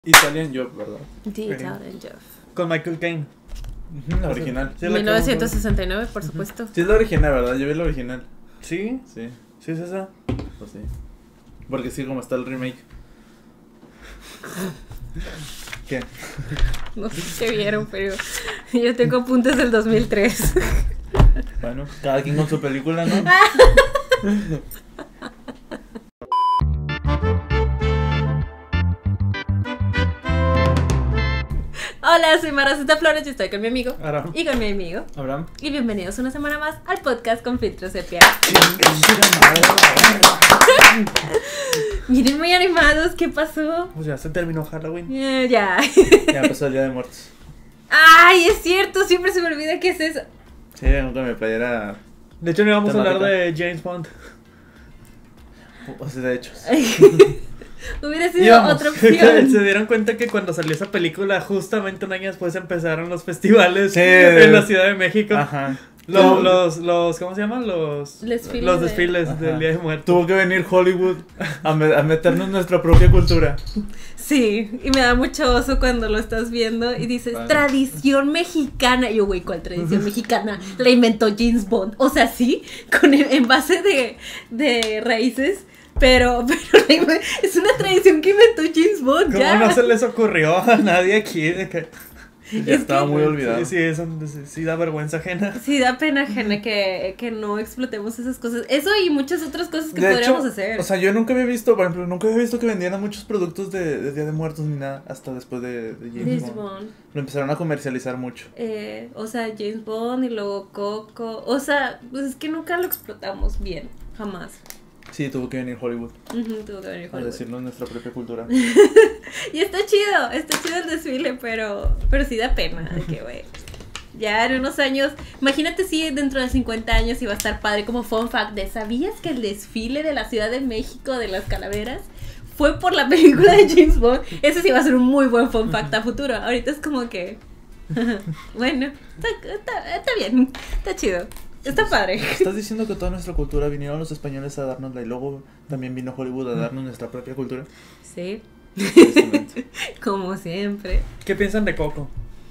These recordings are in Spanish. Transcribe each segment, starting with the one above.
Italian Job, ¿verdad? The Italian Job. Con Michael Caine. La original. Sí, la que 1969, por supuesto. Sí, es la original, ¿verdad? Yo vi la original. ¿Sí? Sí, ¿Sí es esa? pues sí. Porque sí, como está el remake. ¿Qué? No sé qué vieron, pero yo tengo apuntes del 2003. Bueno, cada quien con su película, ¿no? Hola, soy Maracita Flores y estoy con mi amigo. Aram. Y con mi amigo. Abraham. Y bienvenidos una semana más al podcast con Filtro Sepia. Miren, muy animados, ¿qué pasó? Pues ya se terminó Halloween. Ya. Ya empezó el Día de Muertos. Ay, es cierto, siempre se me olvida qué es eso. Sí, nunca me playera. De hecho, no íbamos a hablar Temática. de James Bond. O sea, de hecho. Hubiera sido Íbamos. otra opción. Se dieron cuenta que cuando salió esa película, justamente un año después empezaron los festivales Sí. en la Ciudad de México. Ajá. Los ¿cómo se llaman? Los desfiles Ajá. del Día de Muertos. Tuvo que venir Hollywood a meternos en nuestra propia cultura. Sí, y me da mucho oso cuando lo estás viendo y dices, Vale. tradición mexicana. Y yo, güey, ¿cuál tradición mexicana? La inventó James Bond. O sea, sí, en base de raíces, pero es una tradición que inventó James Bond, ¿Cómo ya. no se les ocurrió a nadie aquí? De que... Ya estaba muy olvidado. Sí, sí da vergüenza ajena. Sí, da pena ajena que no explotemos esas cosas. Eso y muchas otras cosas que De podríamos hecho, hacer. o sea, yo nunca había visto, por ejemplo, nunca había visto que vendieran muchos productos de Día de Muertos ni nada, hasta después de James James Bond. Bond. Lo empezaron a comercializar mucho. O sea, James Bond y luego Coco. O sea, pues es que nunca lo explotamos bien, jamás. Sí, tuvo que venir Hollywood Tuvo que venir a Hollywood. decirnos nuestra propia cultura. Y está chido el desfile, pero sí da pena, de que güey. Ya en unos años, imagínate si dentro de 50 años iba a estar padre como fun fact de, ¿sabías que el desfile de la Ciudad de México de las calaveras fue por la película de James Bond? Ese sí va a ser un muy buen fun fact a futuro. Ahorita es como que, bueno, está bien, está chido. Está padre. ¿Estás diciendo que toda nuestra cultura vinieron los españoles a darnosla y luego también vino Hollywood a darnos nuestra propia cultura? Sí, Justamente. como siempre. ¿Qué piensan de Coco?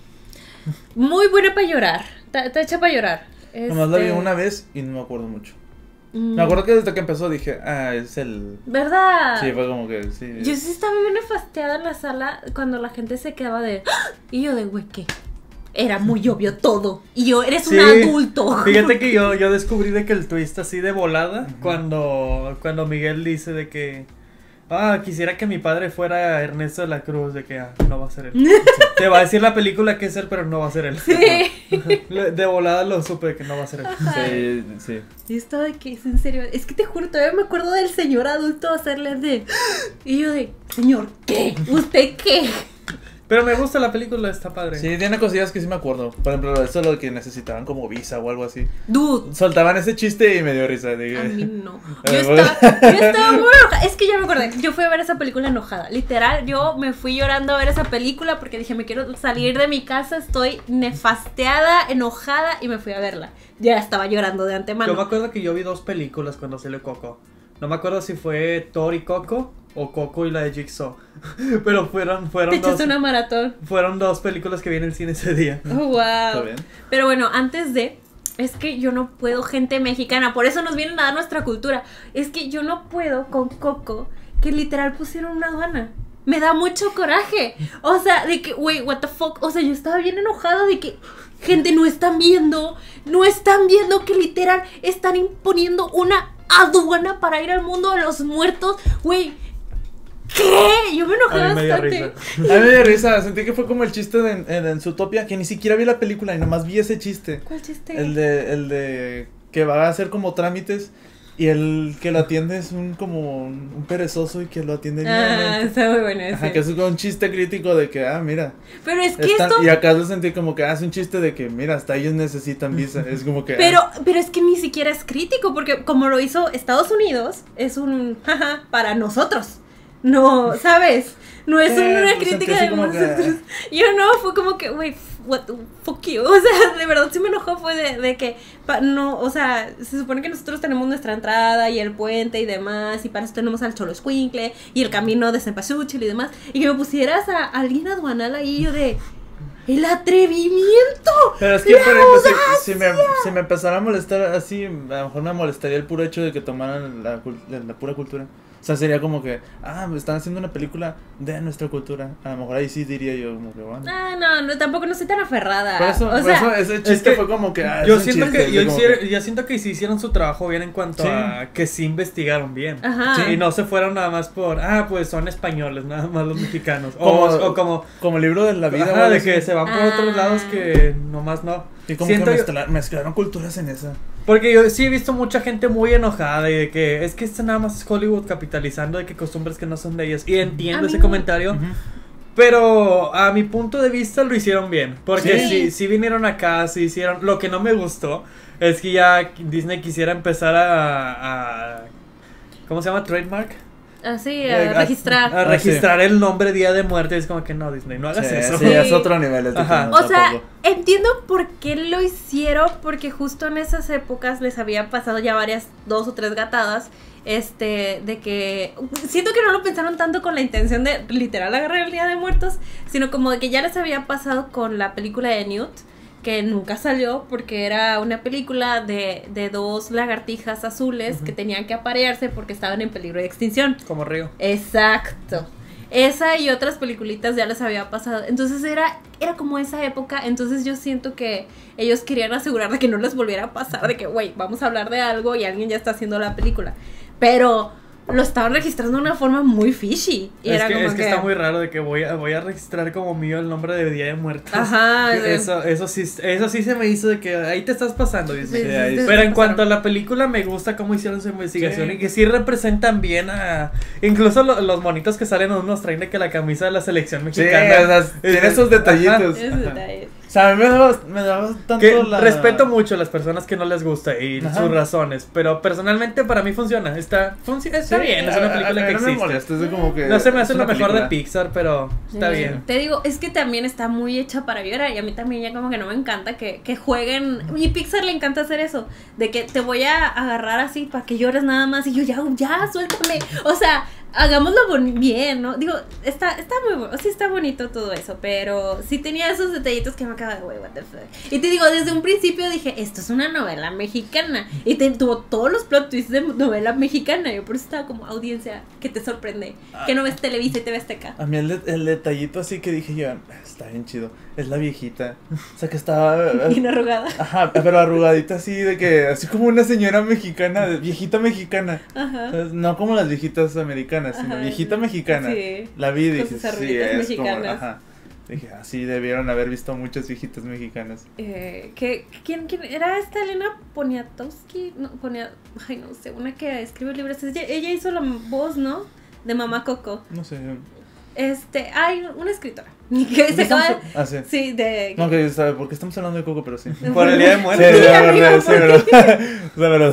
Muy buena para llorar. Está hecha para llorar. Nomás la vi una vez y no me acuerdo mucho. Mm. Me acuerdo que desde que empezó dije, es el... ¿Verdad? Sí, fue como que, sí. Yo sí estaba bien nefasteada en la sala cuando la gente se quedaba de... ¡Ah! Y yo de, güey, ¿qué? Era muy obvio todo. Y yo, eres un adulto. Fíjate que yo descubrí de que el twist así de volada, cuando Miguel dice de que, quisiera que mi padre fuera Ernesto de la Cruz, de que no va a ser él. Te va a decir la película que es él, pero no va a ser él. Sí. De volada lo supe de que no va a ser él. Sí, sí. Y estaba de que, es en serio. Es que te juro, todavía me acuerdo del señor adulto hacerle de... Y yo de, señor, ¿qué? ¿Usted qué? Pero me gusta la película, está padre. Sí, tiene cosillas que sí me acuerdo. Por ejemplo, eso lo que necesitaban como visa o algo así. Dude. Soltaban ese chiste y me dio risa. Dije, A mí no. A Yo ver, estaba muy enojada. Es que ya me acordé. Yo fui a ver esa película enojada. Literal, yo me fui llorando a ver esa película porque dije, me quiero salir de mi casa. Estoy nefasteada, enojada y me fui a verla. Ya estaba llorando de antemano. Yo me acuerdo que yo vi 2 películas cuando salió Coco. No me acuerdo si fue Thor y Coco o Coco y la de Jigsaw. Pero fueron Te echaste dos. una maratón. Fueron 2 películas que vi en el cine ese día. Oh, wow. ¿Está bien? Pero bueno, antes de... Es que yo no puedo, gente mexicana. Por eso nos vienen a dar nuestra cultura. Es que yo no puedo con Coco, que literal pusieron una aduana. Me da mucho coraje. O sea, de que, wey, what the fuck. O sea, yo estaba bien enojada de que, gente, no están viendo que literal están imponiendo una aduana para ir al mundo de los muertos. Güey, ¿qué? Yo me enojé A mí me dio bastante. risa. A mí me dio risa, sentí que fue como el chiste en Zootopia, que ni siquiera vi la película y nomás vi ese chiste. ¿Cuál chiste? El de que va a hacer como trámites y el que lo atiende es como un perezoso y que lo atiende bien. Está muy bueno ese. Ajá, que es un chiste crítico de que, mira, Pero es que esto... y acá lo sentí como que hace un chiste de que, mira, hasta ellos necesitan visa, es como que... Pero es que ni siquiera es crítico, porque como lo hizo Estados Unidos, es un jaja para nosotros. no, ¿sabes? No es Sí, una pues, crítica sentí así de como nosotros. que- Yo no, fue como que, güey, what the fuck you. O sea, de verdad sí me enojó, fue de que, no, o sea, se supone que nosotros tenemos nuestra entrada y el puente y demás, y para eso tenemos al Xoloitzcuintle y el camino de Cempasúchil y demás, y que me pusieras a alguien aduanal ahí, yo de, ¡el atrevimiento! Pero es que, por ejemplo, si me empezara a molestar así, a lo mejor me molestaría el puro hecho de que tomaran la pura cultura. O sea, sería como que, me están haciendo una película de nuestra cultura. A lo mejor ahí sí diría yo, como que, bueno. No, tampoco no soy tan aferrada. Por eso, o sea, ese chiste es que fue como que, yo es un siento chiste, que yo, así como yo siento que sí hicieron su trabajo bien en cuanto Sí. a que sí investigaron bien. Ajá. Sí, y no se fueron nada más por, pues son españoles, nada más los mexicanos. Como- Como como el libro de la vida. ajá, o de algo que así. se van por otros lados que nomás no. Y como Siento que yo- mezclaron culturas en esa. Porque yo sí he visto mucha gente muy enojada de que es que esto nada más es Hollywood capitalizando de que costumbres que no son de ellos. Y entiendo A ese mí- comentario. Ujú. Pero a mi punto de vista lo hicieron bien. Porque Sí. si vinieron acá, si hicieron. Lo que no me gustó es que ya Disney quisiera empezar a ¿cómo se llama? Trademark. Así, a- a registrar. A registrar el nombre Día de Muerte. Es como que no, Disney, no hagas Sí, eso. sí, es otro nivel. Es Ajá. diferente, O sea, tampoco. entiendo por qué lo hicieron, porque justo en esas épocas les había pasado ya varias, 2 o 3 gatadas, de que siento que no lo pensaron tanto con la intención de literal agarrar el Día de Muertos, sino como de que ya les había pasado con la película de Newt, que nunca salió porque era una película de 2 lagartijas azules que tenían que aparearse porque estaban en peligro de extinción. Como Río. Exacto. Esa y otras peliculitas ya les había pasado. Entonces era como esa época. Entonces yo siento que ellos querían asegurar de que no les volviera a pasar. De que, güey, vamos a hablar de algo y alguien ya está haciendo la película. Pero lo estaban registrando de una forma muy fishy. Y era como Es que está muy raro de que voy a registrar como mío el nombre de Día de Muertos. Ajá. Eso sí se me hizo de que ahí te estás pasando, Disney. Sí, sí, ahí- sí, Pero sí, en cuanto a pasaron. la película me gusta cómo hicieron su investigación Sí. y que sí representan bien a... Incluso los monitos que salen nos traen de que la camisa de la selección Sí, mexicana... o sea, tiene esos detallitos. Ese Ajá. detalle. O sea, a mí me daba tanto Que la... respeto mucho a las personas que no les gusta y Ajá. sus razones, pero personalmente para mí funciona. Está bien, es una película que no me existe. molesta, es de como que... No se me es hace una lo mejor de película. Pixar, pero está bien. Te digo, es que también está muy hecha para llorar. Y a mí también ya como que no me encanta que jueguen. Y Pixar le encanta hacer eso. De que te voy a agarrar así para que llores nada más. Y yo ya, suéltame. O sea, hagámoslo bien, ¿no? Digo, está muy bueno. Sí está bonito todo eso. Pero sí tenía esos detallitos que me acaba de, güey, what the fuck. Y te digo, desde un principio dije, esto es una novela mexicana. Y tuvo todos los plot twists de novela mexicana. Yo por eso estaba como audiencia que te sorprende. Que no ves Televisa y te ves Azteca. A mí el detallito así que dije yo, está bien chido, es la viejita. O sea, que estaba... Bien arrugada. Ajá, pero arrugadita así de que, así como una señora mexicana, viejita mexicana. Ajá. O sea, no como las viejitas americanas, sino Ajá. viejita mexicana. Sí. La vi y Con dije, sus sí, arruguitas es mexicanas. como, ajá. Dije, así debieron haber visto muchas viejitas mexicanas. ¿Quién era esta Elena Poniatowski? No, ay, no sé, una que escribe libros. Ella hizo la voz, ¿no? De Mamá Coco. No sé. Hay una escritora. Que se acaba. Ah, sí. Sí, de. No, que sabe, porque estamos hablando de Coco, pero sí. Por el Día de Sí, Muerte. la amigo, verdad, sí, verdad. La verdad.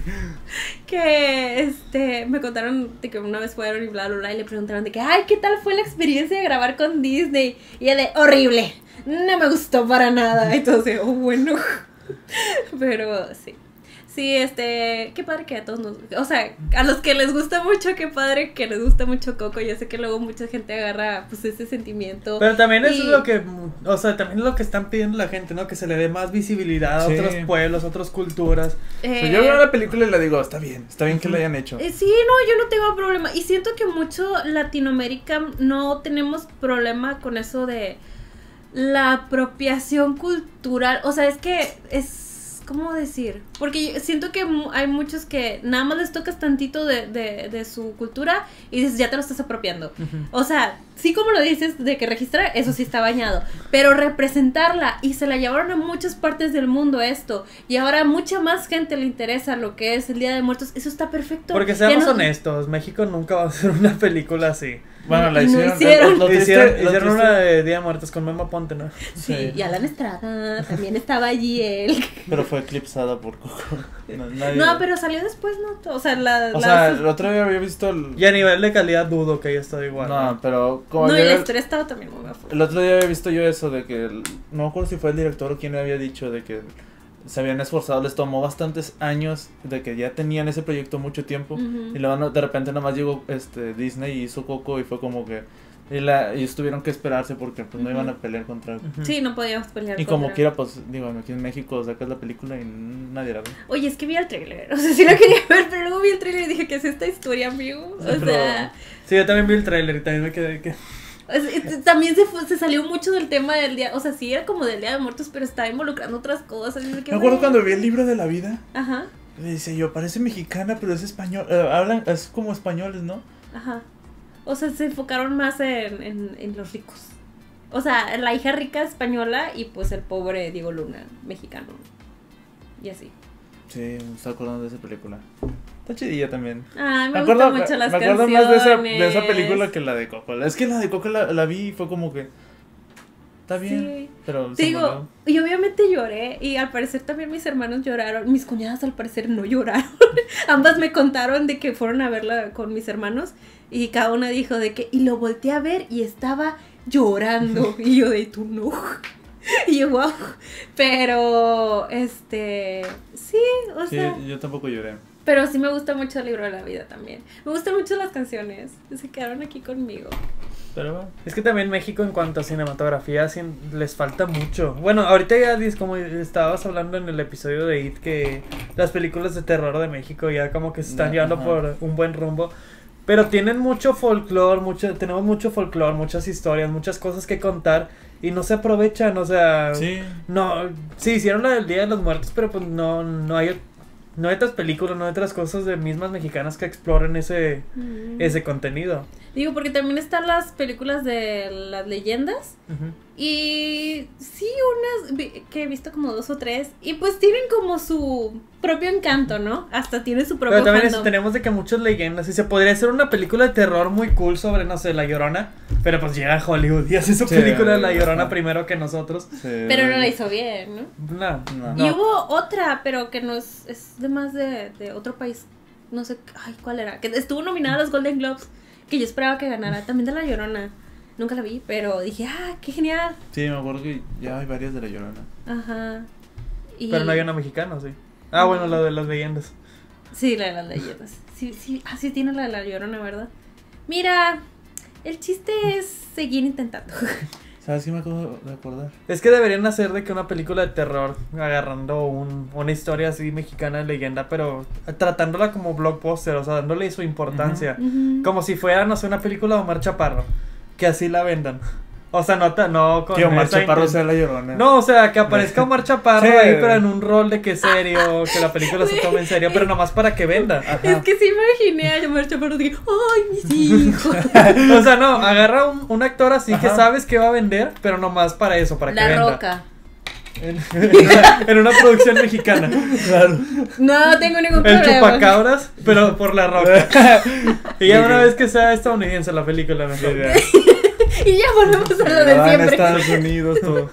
Que me contaron de que una vez fueron y bla bla bla y le preguntaron de que, ay, ¿qué tal fue la experiencia de grabar con Disney? Y ella de, horrible, no me gustó para nada. Entonces, bueno. Pero sí. Sí, qué padre que a todos nos... O sea, a los que les gusta mucho, qué padre que les gusta mucho Coco. Yo sé que luego mucha gente agarra, pues, ese sentimiento. Pero también eso Y- es lo que, o sea, también es lo que están pidiendo la gente, ¿no? Que se le dé más visibilidad a Sí. otros pueblos, a otras culturas. O sea, yo veo la película y le digo, está bien que la hayan hecho. Sí, no, yo no tengo problema. Y siento que mucho Latinoamérica no tenemos problema con eso de la apropiación cultural. O sea, es que es... ¿Cómo decir? Porque yo siento que hay muchos que nada más les tocas tantito de su cultura y dices, ya te lo estás apropiando. O sea, sí, como lo dices, de que registrar, eso sí está bañado. Pero representarla, y se la llevaron a muchas partes del mundo esto, y ahora a mucha más gente le interesa lo que es el Día de Muertos, eso está perfecto. Porque Ya seamos no- honestos, México nunca va a hacer una película así. Bueno, la Y no hicieron. hicieron. Lo triste- Hicieron lo triste- una de Día de Muertos con Memo Ponte, ¿no? Sí, Sí. y Alan Estrada, también estaba allí él. Pero fue eclipsada por Coco. Nadie- No, pero salió después, ¿no? O sea, O sea, el otro día había visto Y a nivel de calidad dudo que haya estado igual. No, pero como No, yo- y la historia estaba también muy bajo. el otro día había visto yo eso de que no me acuerdo si fue el director o quien le había dicho de que se habían esforzado, les tomó bastantes años, de que ya tenían ese proyecto mucho tiempo Ujú. y luego de repente nada más llegó Disney y hizo Coco y fue como que ellos tuvieron que esperarse porque pues no Ujú. iban a pelear contra Ujú. Sí, no podíamos pelear y como contra- quiera pues digo aquí en México sacas la película y nadie la ve. Oye, es que vi el trailer, o sea, sí la quería ver, pero luego vi el trailer y dije, ¿qué es esta historia, amigo? O Pero- sea, Sí, yo también vi el tráiler y también me quedé que... también se salió mucho del tema del día, o sea, sí era como del Día de Muertos, pero estaba involucrando otras cosas. Y Me acuerdo cuando vi el libro de la vida, Ajá, le dice yo, parece mexicana pero es español, hablan, es como españoles, ¿no? ajá. O sea, se enfocaron más en los ricos. O sea, la hija rica española y pues el pobre Diego Luna, mexicano. Y así. Sí, me estaba acordando de esa película. Está chidilla también. Ay, me acuerdo, gustan mucho las me acuerdo canciones. más de esa película que la de Coco. Es que la de Coco la vi y fue como que está bien, Sí. pero Te se digo, murió. y obviamente lloré y al parecer también mis hermanos lloraron, mis cuñadas al parecer no lloraron. Ambas me contaron de que fueron a verla con mis hermanos y cada una dijo de que, y lo volteé a ver y estaba llorando y yo de tú no. Y yo, wow. Pero, sí, o Sí, sea, yo tampoco lloré. pero sí me gusta mucho el libro de la vida también. Me gustan mucho las canciones, se quedaron aquí conmigo. Pero bueno. Es que también México en cuanto a cinematografía les falta mucho. Bueno, ahorita ya como estabas hablando en el episodio de It, que las películas de terror de México ya como que se están llevando Ajá. por un buen rumbo. Pero tienen mucho folclore, tenemos mucho folclore, muchas historias, muchas cosas que contar y no se aprovechan, o sea, Sí. no, sí hicieron la del Día de los Muertos, pero pues no hay otras películas, no hay otras cosas de mismas mexicanas que exploren ese contenido. Digo, porque también están las películas de las leyendas. Ujú. Y sí, que he visto como 2 o 3. Y pues tienen como su propio encanto, ¿no? Hasta tiene su propio Pero también fandom. tenemos de que muchas leyendas, y se podría hacer una película de terror muy cool sobre, no sé, La Llorona, pero pues llega a Hollywood y hace su Sí, película de La Llorona ajá. primero que nosotros. Sí, Pero no la hizo bien, ¿no? No, No. Y hubo otra, pero que no es de más de otro país. No sé, ay, ¿cuál era? Que estuvo nominada a los Golden Globes. Que yo esperaba que ganara. También de La Llorona. Nunca la vi, pero dije, qué genial. Sí, me acuerdo que ya hay varias de La Llorona. Ajá. Y... Pero no hay una mexicana, sí. Ah, bueno, la de las leyendas. Sí, la de las leyendas. Sí, sí tiene la de La Llorona, ¿verdad? Mira, el chiste es seguir intentando. ¿Sabes qué me acabo de acordar? Es que deberían hacer de que una película de terror agarrando una historia así mexicana de leyenda, pero tratándola como blockbuster, o sea, dándole su importancia. Ujú. Como si fuera, no sé, una película de Omar Chaparro. Que así la vendan. O sea, no con Que Omar esa Chaparro inten- sea La Llorona. No, o sea, que aparezca Omar Chaparro Sí. ahí, pero en un rol de que serio, que la película se tome en serio, pero nomás para que venda. Ajá. Es que sí imaginé a Omar Chaparro de que, ¡ay, mis hijos! O sea, no, agarra un actor así que Ajá. sabes que va a vender, pero nomás para eso, para que La venda. Roca. En una producción mexicana. Claro. No tengo ningún El problema. chupacabras, pero por La Roca. Y ya una vez que sea estadounidense la película, mejor. Y ya volvemos a lo de Van a siempre. Estados Unidos, todo.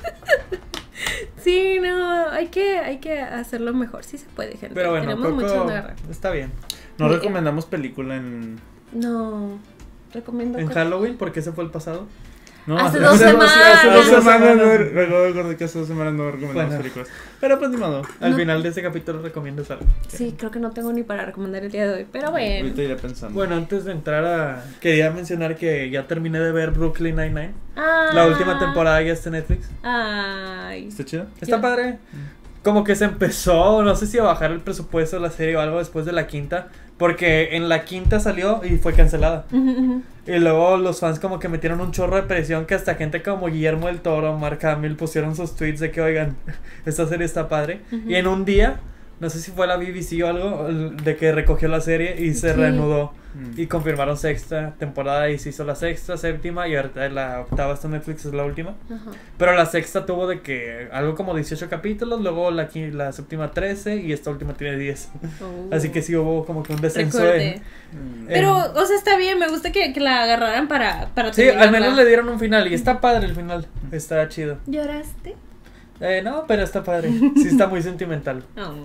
Sí, no, hay que hacerlo mejor. Sí se puede, gente. Pero bueno, Tenemos mucho Coco donde agarrar. está bien. No recomendamos película en... No, recomiendo. En Halloween, porque ese fue el pasado. No, Hace 2 Hace semanas. 2 semanas. No. Me acabo de acordar que hace 2 semanas no recomendamos Bueno. películas. Pero pues ni modo. Al No. final de ese capítulo recomiendas algo. Sí, creo que no tengo ni para recomendar el día de hoy. Pero bueno. Ahorita iré pensando. Bueno, antes de entrar quería mencionar que ya terminé de ver Brooklyn Nine-Nine. Ah. La última temporada ya está en Netflix. Ay. ¿Está chido? Está Ya. padre. Como que se empezó, no sé si a bajar el presupuesto de la serie o algo después de la quinta. Porque en la quinta salió y fue cancelada. Ujú, ujú. Y luego los fans como que metieron un chorro de presión, que hasta gente como Guillermo del Toro, Mark Hamill pusieron sus tweets de que, oigan, esta serie está padre. Ujú. Y en un día no sé si fue la BBC o algo, de que recogió la serie y se Sí. reanudó. Y confirmaron sexta temporada y se hizo la sexta, séptima y ahorita la octava está en Netflix, es la última. Ajá. Pero la sexta tuvo de que algo como 18 capítulos, luego la séptima 13 y esta última tiene 10. Oh. Así que sí hubo como que un descenso Recorte. Mm. Pero, o sea, está bien, me gusta que la agarraran para Sí, al terminarla. menos le dieron un final y está padre el final, está chido. ¿Lloraste? No, pero está padre, sí está muy sentimental.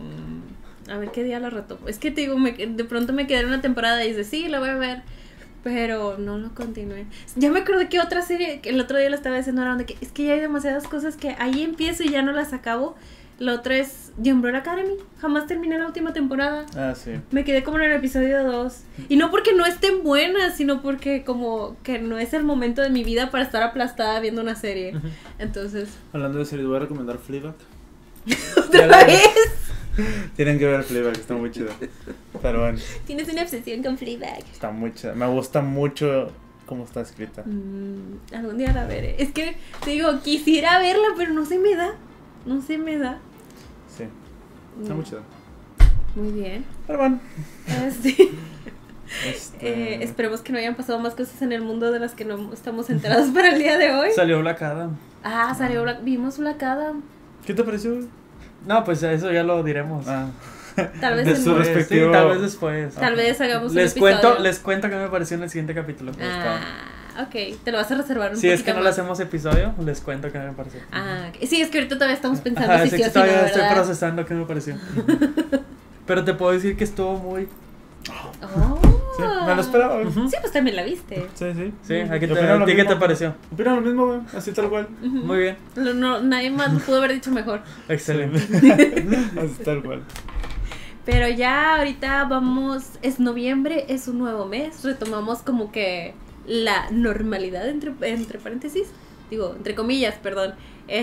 A ver qué día la retomo. Es que te digo, de pronto me quedé en una temporada y dice, sí, la voy a ver. Pero no lo continué. Ya me acordé que otra serie, que el otro día la estaba diciendo, era donde que es que ya hay demasiadas cosas que ahí empiezo y ya no las acabo. La otra es The Umbrella Academy. Jamás terminé la última temporada. Ah, sí. Me quedé como en el episodio 2. Y no porque no estén buenas, sino porque como que no es el momento de mi vida para estar aplastada viendo una serie. Ujú. Entonces, Hablando de series, voy a recomendar Fleabag. ¿otra vez? Tienen que ver Fleabag, está muy chido. Pero bueno, Tienes una obsesión con Fleabag. está muy chida. Me gusta mucho cómo está escrita. Algún día la veré. Es que te digo, quisiera verla, pero no se me da. No se me da. Sí, está muy chido. Muy bien. Pero bueno, Sí. este... Esperemos que no hayan pasado más cosas en el mundo de las que no estamos enterados para el día de hoy. Salió Black Adam. Salió vimos Black Adam. ¿Qué te pareció? No, pues eso ya lo diremos. Ah, Tal vez de en su un- respectivo- Sí, tal vez después. Tal vez hagamos un Les episodio. cuento qué me pareció en el siguiente capítulo. Ok, te lo vas a reservar un Si es poquito que no le más. hacemos episodio, les cuento qué me pareció. Ok. Sí, es que ahorita todavía estamos pensando Ajá, si sí sí que o si no, todavía estoy ¿verdad? procesando qué me pareció. Pero te puedo decir que estuvo muy... Oh. sí, me lo esperaba. güey. Ujú. Sí, pues también la viste. Sí, sí. Sí, ¿a Yo opino lo ti qué te mismo. pareció? Opino lo mismo, güey. Así tal cual. Ujú. Muy bien, Nadie más lo pudo haber dicho mejor. excelente. Así tal cual. Pero ya ahorita es noviembre, es un nuevo mes, retomamos como que la normalidad entre paréntesis, digo, entre comillas, perdón.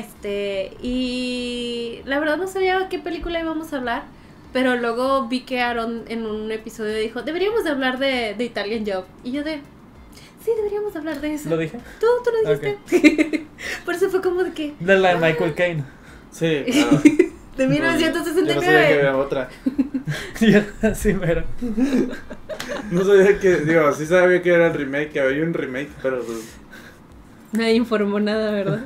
Y la verdad no sabía qué película íbamos a hablar, pero luego vi que Aaron en un episodio dijo, deberíamos de hablar de Italian Job. Y yo sí, deberíamos de hablar de eso. ¿Lo dije? Tú lo dijiste. Por eso fue como de que, De la de Michael Caine. Sí, de Yo no sabía que 1969. había otra. Sí, mero. No sabía que, digo, sí sabía que era el remake, que había un remake, pero pues, Nadie informó nada, ¿verdad?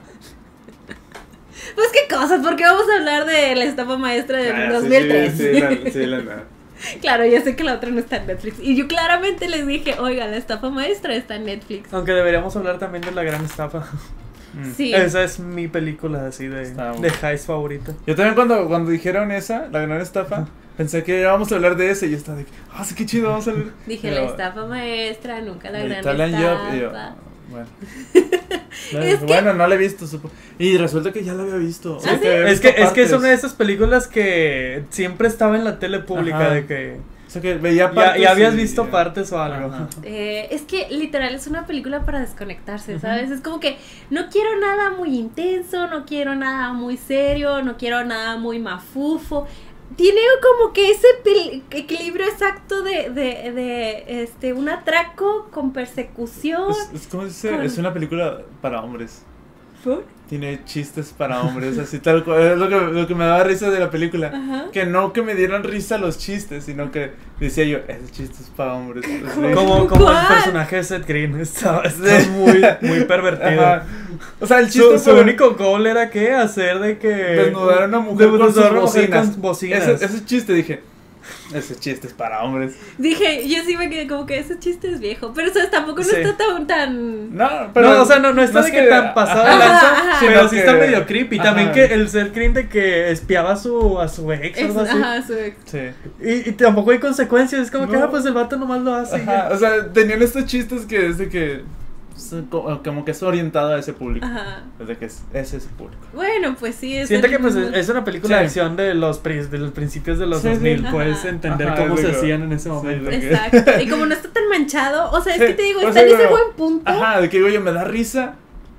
Pues qué cosas, porque vamos a hablar de la estafa maestra del ah, 2003. Sí, la Claro, ya sé que la otra no está en Netflix. Y yo claramente les dije, oiga, la estafa maestra está en Netflix. Aunque deberíamos hablar también de La Gran Estafa. Sí. Esa es mi película así Está de Heist favorita. Yo también cuando dijeron esa, la gran estafa, pensé que íbamos a hablar de ese y yo estaba de que, sí, qué chido, vamos a hablar. Dije, Pero, la estafa maestra, nunca la el gran Italian Job, y yo, estafa. bueno. Es que- Bueno, no la he visto, y resulta que ya la había visto. ¿Ah, sí? había Es visto que es una de partes. esas películas que siempre estaba en la tele pública, Ajá. de que O sea, que veía partes. ya habías y- visto partes o algo. Ajá. Es que literal es una película para desconectarse, ¿sabes? Es como que no quiero nada muy intenso, no quiero nada muy serio, no quiero nada muy mafufo. Tiene como que ese equilibrio exacto de un atraco con persecución. Es como dice, Con- es una película para hombres. ¿Por? Tiene chistes para hombres, así tal cual. Es lo que me daba risa de la película. Ajá. Que no que me dieran risa los chistes, sino que decía yo, ese chiste es para hombres. Así. Como el ¿Cuál? personaje de Seth Green está muy pervertido. Ajá. O sea, el chiste Su fue único goal era que hacer de que desnudar a una mujer con sus desnudar a una mujer bocinas. con bocinas. Ese chiste dije, ese chiste es para hombres. Dije, yo sí me quedé como que ese chiste es viejo, pero ¿sabes? Tampoco no Sí. está tan... No, pero No, o sea, no está es de que tan pasado de Ajá, lanza, ajá. pero Sino sí que- está medio creepy. También ajá. que el Seth Green de que espiaba a su ex o algo así. Ajá, su ex. Sí. Y tampoco hay consecuencias, es como que, No. pues el vato nomás lo hace. y Ajá, ya. o sea, tenían estos chistes que es de que como que es orientado a ese público. Ajá. Es de que es ese público. Bueno, pues sí. Es Siento el que pues mismo- es una película de Sí. acción de los principios de los Sí, sí. 2000. Ajá. Puedes entender Ajá, cómo es se de que- hacían en ese sí, momento. de que- Exacto. Y como no está tan manchado, o sea, es Sí, que te digo, o está sea, en ese digo, buen punto. Ajá, de que digo yo, me da risa,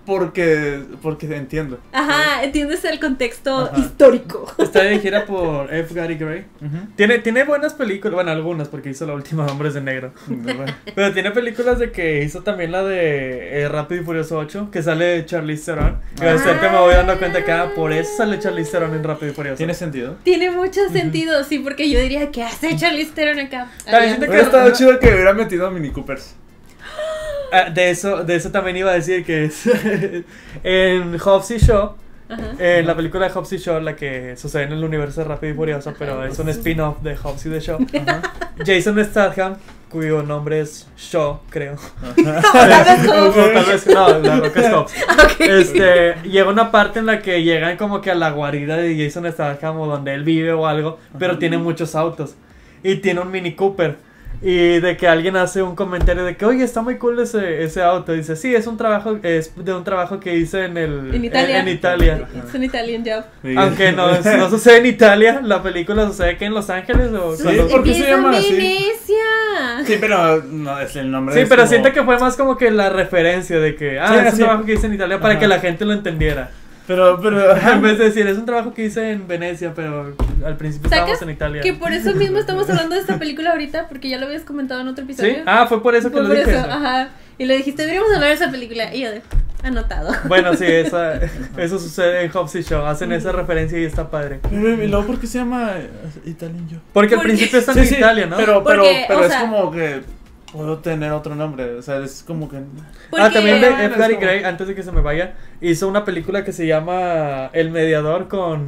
porque entiendo. Ajá, entiendes el contexto Ajá. histórico. Está dirigida por F. Gary Gray. Tiene buenas películas, bueno, algunas, porque hizo la última Hombres de Negro. Pero tiene películas de que hizo también la de Rápido y Furioso 8, que sale Charlize Theron. Y ahorita me voy dando cuenta que por eso sale Charlize Theron en Rápido y Furioso. ¿Tiene sentido? Tiene mucho sentido, sí, porque yo diría que hace Charlize Theron acá. También siento Hubiera estado chido que hubiera metido a Mini Coopers. De eso también iba a decir que es en Hobbs y Shaw, Ajá. en la película de Hobbs y Shaw, la que sucede en el universo de Rápido y Furioso, pero es un spin-off de Hobbs y de Shaw. Jason Statham, cuyo nombre es Shaw, creo. Tal vez como- O tal vez no, la roca es Hobbs. Ok. Llega una parte en la que llegan como que a la guarida de Jason Statham o donde él vive o algo, pero tiene muchos autos y tiene un Mini Cooper. Y de que alguien hace un comentario de que, oye, está muy cool ese auto. Y dice, sí, es de un trabajo que hice en Italia. En Italia. Es un Italian job. Aunque no sucede en Italia, la película sucede que en Los Ángeles o Sí, cuando- ¿por qué se Empieza en llama así? Venecia. Sí, pero no es el nombre. Sí, es pero como- siento que fue más como que la referencia de que, Sí, es un sí. trabajo que hice en Italia para Ajá. que la gente lo entendiera. Pero En vez de decir, es un trabajo que hice en Venecia, pero al principio ¿Sacas estábamos en Italia. Que por eso mismo estamos hablando de esta película ahorita, porque ya lo habías comentado en otro episodio. ¿Sí? Ah, fue por eso que Fue lo por dije. eso, ajá. Y le dijiste, deberíamos hablar de esa película. Y yo, anotado. Bueno, sí, eso sucede en Hobbs y Shaw. Hacen esa referencia y está padre. ¿Y luego por qué se llama Italian Job? Porque al Porque- principio están Sí, en sí, Italia, ¿no? Pero Porque, o es sea- como que puedo tener otro nombre. O sea, es como que. Porque- También de F. es Gary como- Gray, antes de que se me vaya, hizo una película que se llama El Mediador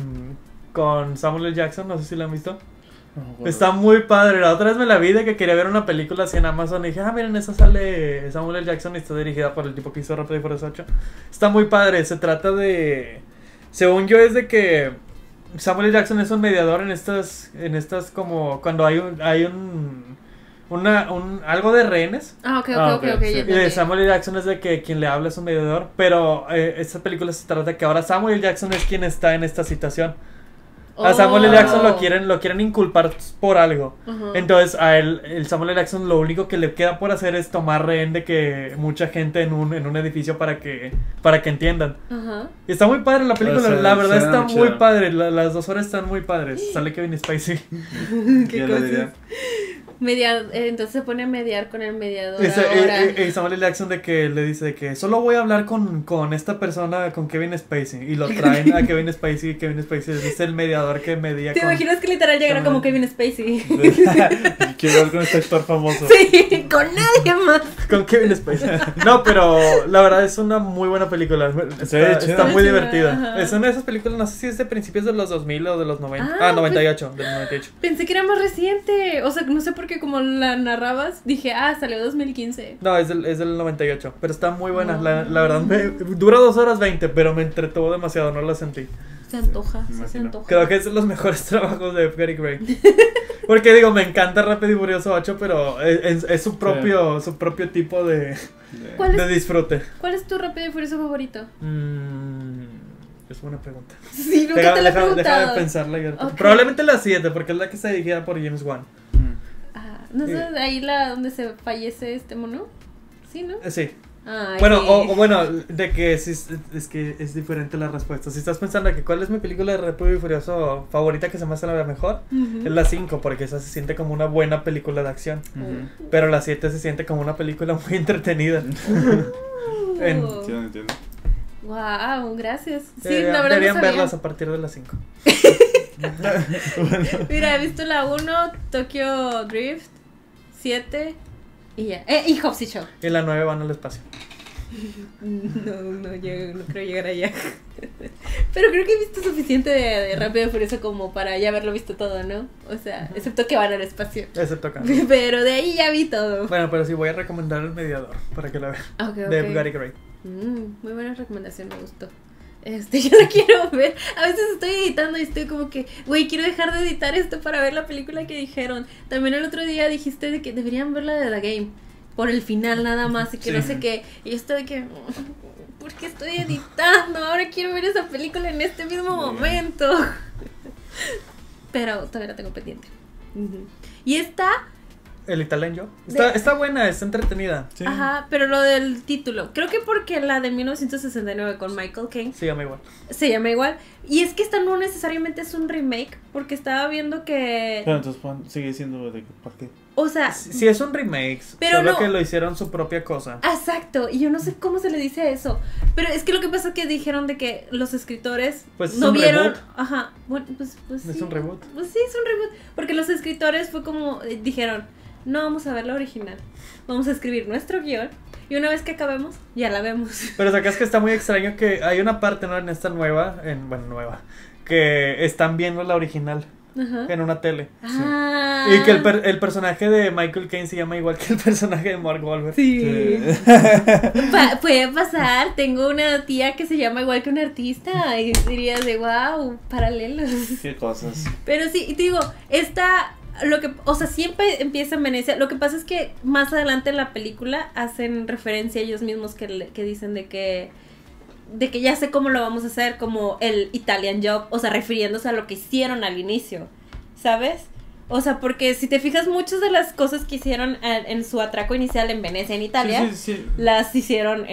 con Samuel L. Jackson. No sé si la han visto. No me acuerdo. Está muy padre. La otra vez me la vi de que quería ver una película así en Amazon y dije, miren, esa sale Samuel L. Jackson y está dirigida por el tipo que hizo Rápido y Furioso 8. Está muy padre. Se trata de... Según yo es de que Samuel L. Jackson es un mediador en estas como cuando hay algo de rehenes. Ah, ok, Ah, ok, ok, ok, sí. ya Y de entendí. Samuel L. Jackson es de que quien le habla es un mediador. Pero esta película se trata de que ahora Samuel L. Jackson es quien está en esta situación. A Samuel L. Jackson Oh. lo quieren inculpar por algo. Ajá. Entonces a él, el Samuel L. Jackson lo único que le queda por hacer es tomar rehén de que mucha gente en un edificio para que entiendan. Ajá. Y está muy padre la película, O sea, la verdad suena está muy muy chida. padre, las 2 horas están muy padres. Sale Kevin Spacey. ¿Qué Ya lo cosas? diría. Entonces se pone a mediar con el mediador Y ahora. Samuel L. Jackson de que le dice de que solo voy a hablar con esta persona, con Kevin Spacey. Y lo traen a Kevin Spacey y Kevin Spacey es el mediador que medía ¿Te con... imaginas que literal llegara como Kevin Spacey? Quiero hablar con este actor famoso. Sí, con nadie más. Con Kevin Spacey. No, pero la verdad es una muy buena película. Se ve chida. Está muy Chida, divertida. ajá. Es una de esas películas, no sé si es de principios de los 2000 o de los 90. Ah, 98, del 98. Pensé que era más reciente. O sea, no sé por qué como la narrabas, dije, salió 2015. No, es del 98. Pero está muy buena. Ah. La verdad, dura 2 horas 20, pero me entretuvo demasiado, no la sentí. Se antoja, Me sí se imagino. antoja. Creo que es de los mejores trabajos de F. Gary Gray. Porque digo, me encanta Rápido y Furioso 8, pero es su propio tipo de ¿Cuál es, disfrute. ¿Cuál es tu Rápido y Furioso favorito? Es buena pregunta. Sí, nunca te lo he Deja preguntado. de pensarla. Gertrude. Ok. Probablemente la 7, porque es la que está dirigida por James Wan. No sé, ahí donde se fallece este mono. Sí, ¿no? Sí. Ay, Bueno, sí. o bueno, de que sí, es que es diferente la respuesta. Si estás pensando que cuál es mi película de Rápido y Furioso favorita que se me hace la mejor, Ujú. es la 5, porque esa se siente como una buena película de acción. Pero la 7 se siente como una película muy entretenida. En- Entiendo. Wow, gracias. Sí, Deberían- la verdad deberían no sabía. verlas a partir de las 5. Mira, he visto la 1, Tokyo Drift, 7 y ya. Y Hobbs y Shaw. Y la 9 van al espacio. No creo llegar allá. Pero creo que he visto suficiente de Rápido y Furioso como para ya haberlo visto todo, ¿no? O sea, excepto que van al espacio. Excepto acá. Pero de ahí ya vi todo. Bueno, pero sí voy a recomendar El Mediador para que la vean. Ok, De ok. Gary Gray. Muy buena recomendación, me gustó. Yo la quiero ver. A veces estoy editando y estoy como que, güey, quiero dejar de editar esto para ver la película que dijeron. También el otro día dijiste de que deberían ver la de The Game por el final nada más y que no Sí. sé qué. Y yo estoy de que, ¿por qué estoy editando? Ahora quiero ver esa película en este mismo momento. Pero todavía la tengo pendiente. Y está El Italian Job. Está buena, está entretenida. Sí. Ajá, pero lo del título. Creo que porque la de 1969 con Michael Caine Se llama igual. se llama igual. Y es que esta no necesariamente es un remake, porque estaba viendo que... Pero entonces sigue diciendo de que, ¿para qué? O sea... Sí, es un remake, Pero solo no. que lo hicieron su propia cosa. Exacto, y yo no sé cómo se le dice a eso. Pero es que lo que pasa es que dijeron de que los escritores Pues es no un vieron. reboot. Ajá, bueno, pues Es sí. un reboot. Pues sí, es un reboot. Porque los escritores fue como dijeron, no vamos a ver la original. Vamos a escribir nuestro guión. Y una vez que acabemos, ya la vemos. Pero sacas que está muy extraño que hay una parte, ¿no? En esta nueva, que están viendo la original Ajá. en una tele. Ah. Y que el personaje de Michael Caine se llama igual que el personaje de Mark Wahlberg. Sí. Puede pasar. Tengo una tía que se llama igual que un artista. Y dirías de wow, paralelos. Qué cosas. Pero sí, y te digo, o sea, siempre empieza en Venecia. Lo que pasa es que más adelante en la película hacen referencia a ellos mismos que dicen de que ya sé cómo lo vamos a hacer, como el Italian Job, o sea, refiriéndose a lo que hicieron al inicio, ¿sabes? O sea, porque si te fijas, muchas de las cosas que hicieron en su atraco inicial en Venecia, en Italia, Sí. las hicieron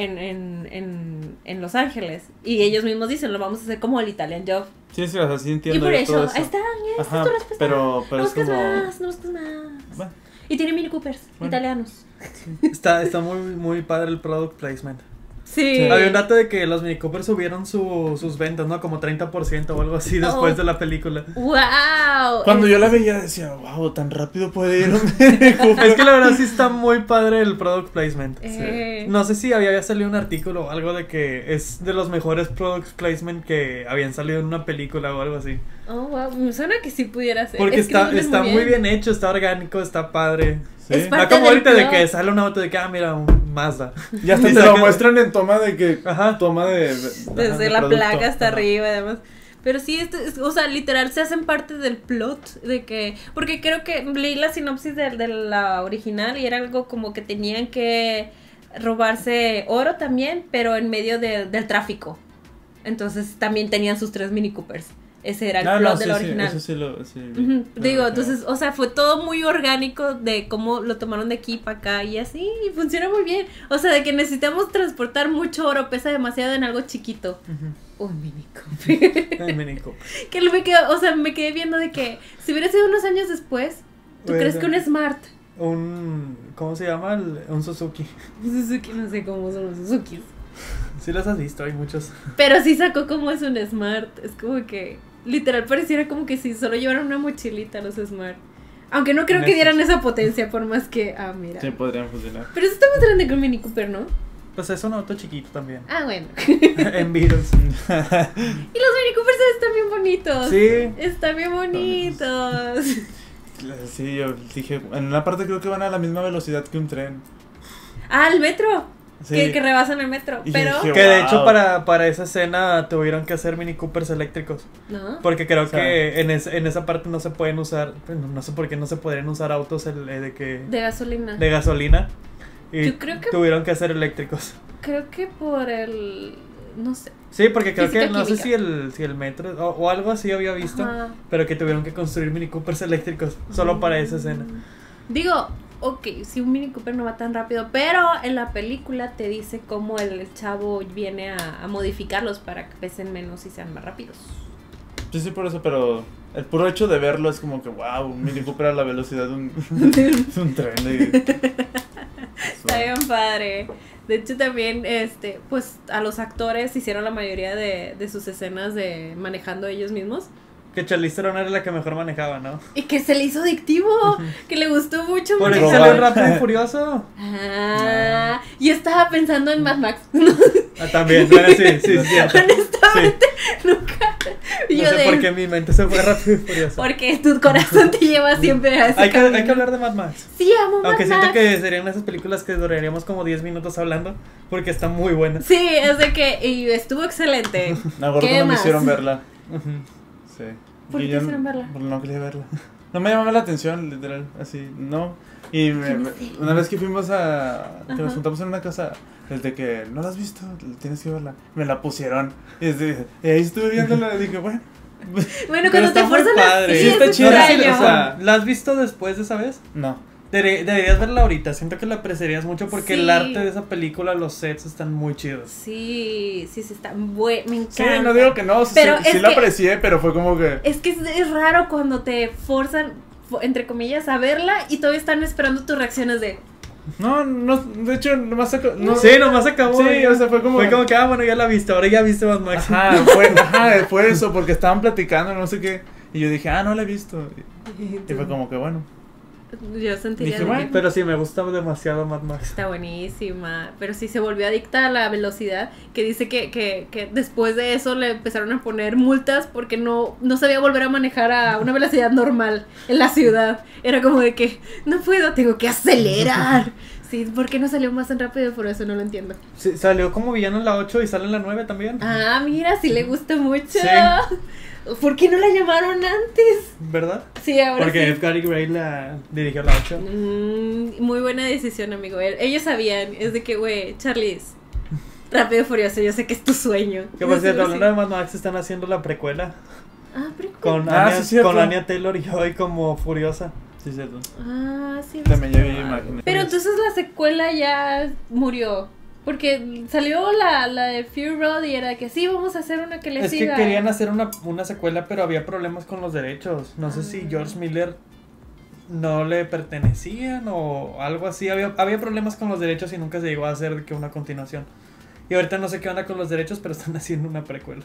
en Los Ángeles. Y ellos mismos dicen, lo vamos a hacer como el Italian Job. Sí, o sea, sí entiendo. Y por yo todo eso, ahí está, ya, esa Ajá, es tu respuesta. pero no es busques como... más, no busques más. Bueno, Y tiene Mini Coopers, Bueno. italianos. Está muy, muy padre el product placement. Sí. Había un dato de que los Mini Cooper subieron sus ventas, ¿no? Como 30% o algo así después de la película. ¡Wow! cuando yo la veía decía, wow, tan rápido puede ir un Mini Cooper. Es que la verdad sí está muy padre el product placement. Eh, No sé si había salido un artículo o algo de que es de los mejores product placement que habían salido en una película o algo así. Oh, wow. Me suena que sí pudiera ser. Porque Escriben está muy bien hecho, está orgánico, está padre. Sí. Es No parte como del ahorita de plot. que sale un auto de que, mira, un Mazda. Ya hasta Y te lo saca- muestran en toma de que... Ajá. Toma de Desde de la producto. placa hasta Ajá. arriba y demás. Pero sí, o sea, literal se hacen parte del plot de que... Porque creo que leí la sinopsis de la original y era algo como que tenían que robarse oro también, pero en medio del tráfico. Entonces también tenían sus 3 Mini Coopers. Ese era el plot de la original. Eso sí lo... Sí, Ujú. Digo, lo- entonces, o sea, fue todo muy orgánico de cómo lo tomaron de aquí para acá y así, y funciona muy bien. O sea, de que necesitamos transportar mucho oro, pesa demasiado en algo chiquito. Un Mini Cooper. El Mini Cooper. Que me quedé viendo de que si hubiera sido unos años después, ¿tú Bueno. crees que un Smart? ¿Cómo se llama? Un Suzuki. Suzuki, no sé cómo son los Suzukis. Sí los has visto, hay muchos. Pero sí sacó como es un Smart. Es como que, literal, pareciera como que si solo llevaran una mochilita los Smart. Aunque no creo que Honestos. dieran esa potencia, por más que, mira. Sí, podrían funcionar. Pero eso está más grande que un Mini Cooper, ¿no? Pues es un auto chiquito también. Ah, bueno. En Beatles. Y los Mini Coopers están bien bonitos. Sí. Están bien bonitos. Sí, yo dije, en una parte creo que van a la misma velocidad que un tren. El metro. Sí. Que rebasan el metro. Y yo Pero. dije, Que de wow. hecho para esa escena tuvieron que hacer Mini Coopers eléctricos. No. Porque creo O sea, que en esa parte no se pueden usar, bueno, no sé por qué no se podrían usar autos De gasolina. de gasolina. Y Yo creo que- tuvieron que hacer eléctricos. Creo que por el. No sé. Sí, porque creo Física que no sé química. si el metro o algo así había visto, Ajá. pero que tuvieron que construir Mini Coopers eléctricos solo para esa escena. Digo, ok, si un Mini Cooper no va tan rápido, pero en la película te dice cómo el chavo viene a modificarlos para que pesen menos y sean más rápidos. Sí, sí, por eso, pero el puro hecho de verlo es como que, wow, un Mini Cooper a la velocidad de un, de un tren. Está bien padre. De hecho también, pues a los actores hicieron la mayoría de sus escenas de manejando ellos mismos. Que Charlize Theron era la que mejor manejaba, ¿no? Y que se le hizo adictivo, que le gustó mucho Por eso manejar. salió Rápido y Furioso. Yo estaba pensando en Mad Max. También, bueno, sí, cierto. Honestamente, nunca. No Yo sé por qué mi mente se fue Rápido y Furioso. Porque tu corazón te lleva siempre a ese Hay que camino. hablar de Mad Max. Sí, amo Mad Aunque Max. siento que serían esas películas que duraríamos como 10 minutos hablando, porque está muy buena. Sí, es de que y estuvo excelente. Me acuerdo ¿Qué cuando me más? hicieron verla. Ujú. Sí. ¿Por qué Y te yo hicieron verla? No quería verla. No me llamaba la atención, literal, así, no. Y una vez que fuimos que nos Ajá. juntamos en una casa, desde que no la has visto, tienes que verla. Me la pusieron. Y ahí estuve viéndola y dije, bueno. Bueno, Pero cuando te está muy fuerzan padre. así, Sí, está es chido, No sé extraño. si- o sea, ¿la has visto después de esa vez? No. Deberías verla ahorita, siento que la apreciarías mucho porque el Sí. arte de esa película, los sets están muy chidos. Sí, está bueno, me encanta. Sí, no digo que no, Pero sí es la que- aprecié, pero fue como que... Es que es raro cuando te forzan, entre comillas, a verla y todavía están esperando tus reacciones de... No, de hecho, nomás sacó... No, Sí, nomás acabó. Sí, ya. o sea, fue como que, bueno, ya la viste, ahora ya viste Mad Max. fue eso, porque estaban platicando, no sé qué. Y yo dije, no la he visto. Y fue como que, bueno. Yo sentiría Dije, de bueno, que Pero sí, me gusta demasiado Mad Max. está buenísima, pero sí se volvió adicta a la velocidad, que dice que después de eso le empezaron a poner multas porque no sabía volver a manejar a una velocidad normal en la ciudad. Era como de que, no puedo, tengo que acelerar. Sí, ¿por qué no salió más tan rápido? Por eso no lo entiendo. Sí, salió como villano en la 8 y sale en la 9 también. Ah, mira, sí le gusta mucho. Sí. ¿Por qué no la llamaron antes? ¿Verdad? Sí, ahora Porque sí. F. Gary Gray la dirigió la 8. Muy buena decisión, amigo. Ellos sabían, es de que, güey, Charlize, Rápido y Furioso, yo sé que es tu sueño. Que por cierto, Sí. hablando de Mad Max, están haciendo la precuela Ah, pero con Ah, Anya, sí, cierto. con Anya Taylor y Joy como Furiosa. Sí, cierto. Ah, sí. También yo vi algo. imágenes. Pero entonces la secuela ya murió. Porque salió la de Fury Road y era que sí, vamos a hacer una que le Es siga. que querían hacer una secuela, pero había problemas con los derechos. No sé si Ah. George Miller no le pertenecían o algo así. Había problemas con los derechos y nunca se llegó a hacer de que una continuación. Y ahorita no sé qué onda con los derechos, pero están haciendo una precuela.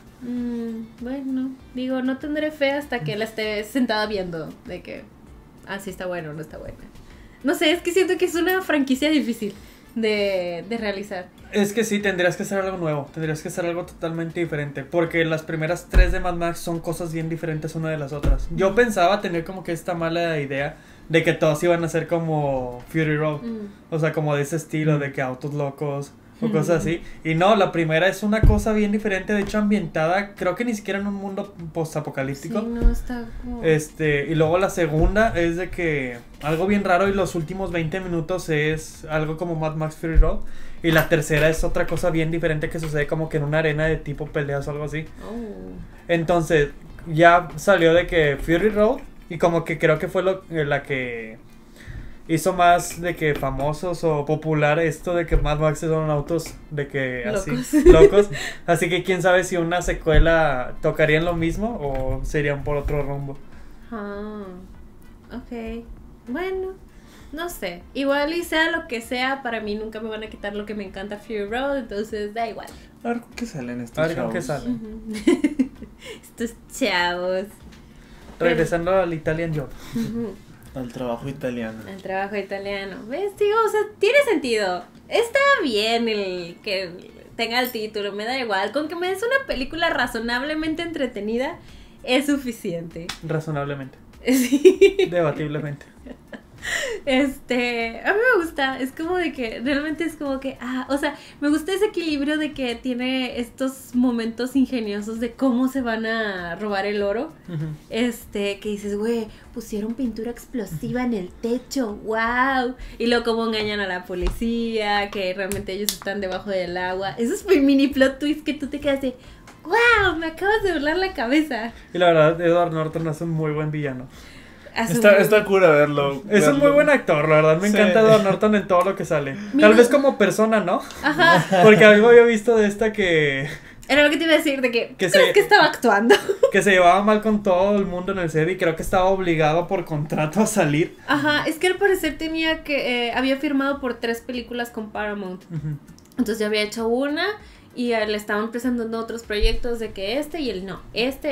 Bueno, digo, no tendré fe hasta que la esté sentada viendo. De que, sí está bueno o no está buena. No sé, es que siento que es una franquicia difícil de realizar. Es que sí, tendrías que hacer algo nuevo, tendrías que hacer algo totalmente diferente, porque las primeras 3 de Mad Max son cosas bien diferentes una de las otras. Yo pensaba tener como que esta mala idea de que todos iban a ser como Fury Road, o sea, como de ese estilo, de que autos locos o cosas así. Y no, la primera es una cosa bien diferente, de hecho ambientada, creo que ni siquiera en un mundo postapocalíptico. Sí, no, está como... Y luego la segunda es de que algo bien raro y los últimos 20 minutos es algo como Mad Max Fury Road. Y la tercera es otra cosa bien diferente que sucede como que en una arena de tipo peleas o algo así. Oh. Entonces ya salió de que Fury Road y como que creo que fue la que hizo más de que famosos o popular esto de que Mad Max son autos de que así locos. Así que quién sabe si una secuela tocarían lo mismo o serían por otro rumbo. Ok. Bueno, no sé. Igual y sea lo que sea, para mí nunca me van a quitar lo que me encanta Fury Road, entonces da igual. A ver con qué salen estos A ver con chavos. qué sale. Estos chavos. Regresando al Italian Job. Al trabajo italiano. El trabajo italiano. ¿Ves? Digo, o sea, tiene sentido. Está bien el que tenga el título, me da igual. Con que me des una película razonablemente entretenida es suficiente. Razonablemente. Sí. Debatiblemente. A mí me gusta, es como de que, realmente es como que, o sea, me gusta ese equilibrio de que tiene estos momentos ingeniosos de cómo se van a robar el oro. Que dices, güey, pusieron pintura explosiva en el techo, wow. Y luego cómo engañan a la policía, que realmente ellos están debajo del agua. Esos mini plot twists que tú te quedas de, wow, me acabas de volar la cabeza. Y la verdad, Edward Norton es un muy buen villano. Está cura verlo. Es un muy buen actor, la verdad. Me encanta Edward Norton en todo lo que sale. Tal vez como persona, ¿no? Ajá. Porque algo había visto de esta que Era lo que te iba a decir, de que Que ¿crees se- que estaba actuando? se llevaba mal con todo el mundo en el set y creo que estaba obligado por contrato a salir. Ajá, es que al parecer tenía que, había firmado por 3 películas con Paramount. Entonces ya había hecho una y le estaban presentando otros proyectos de que y el no.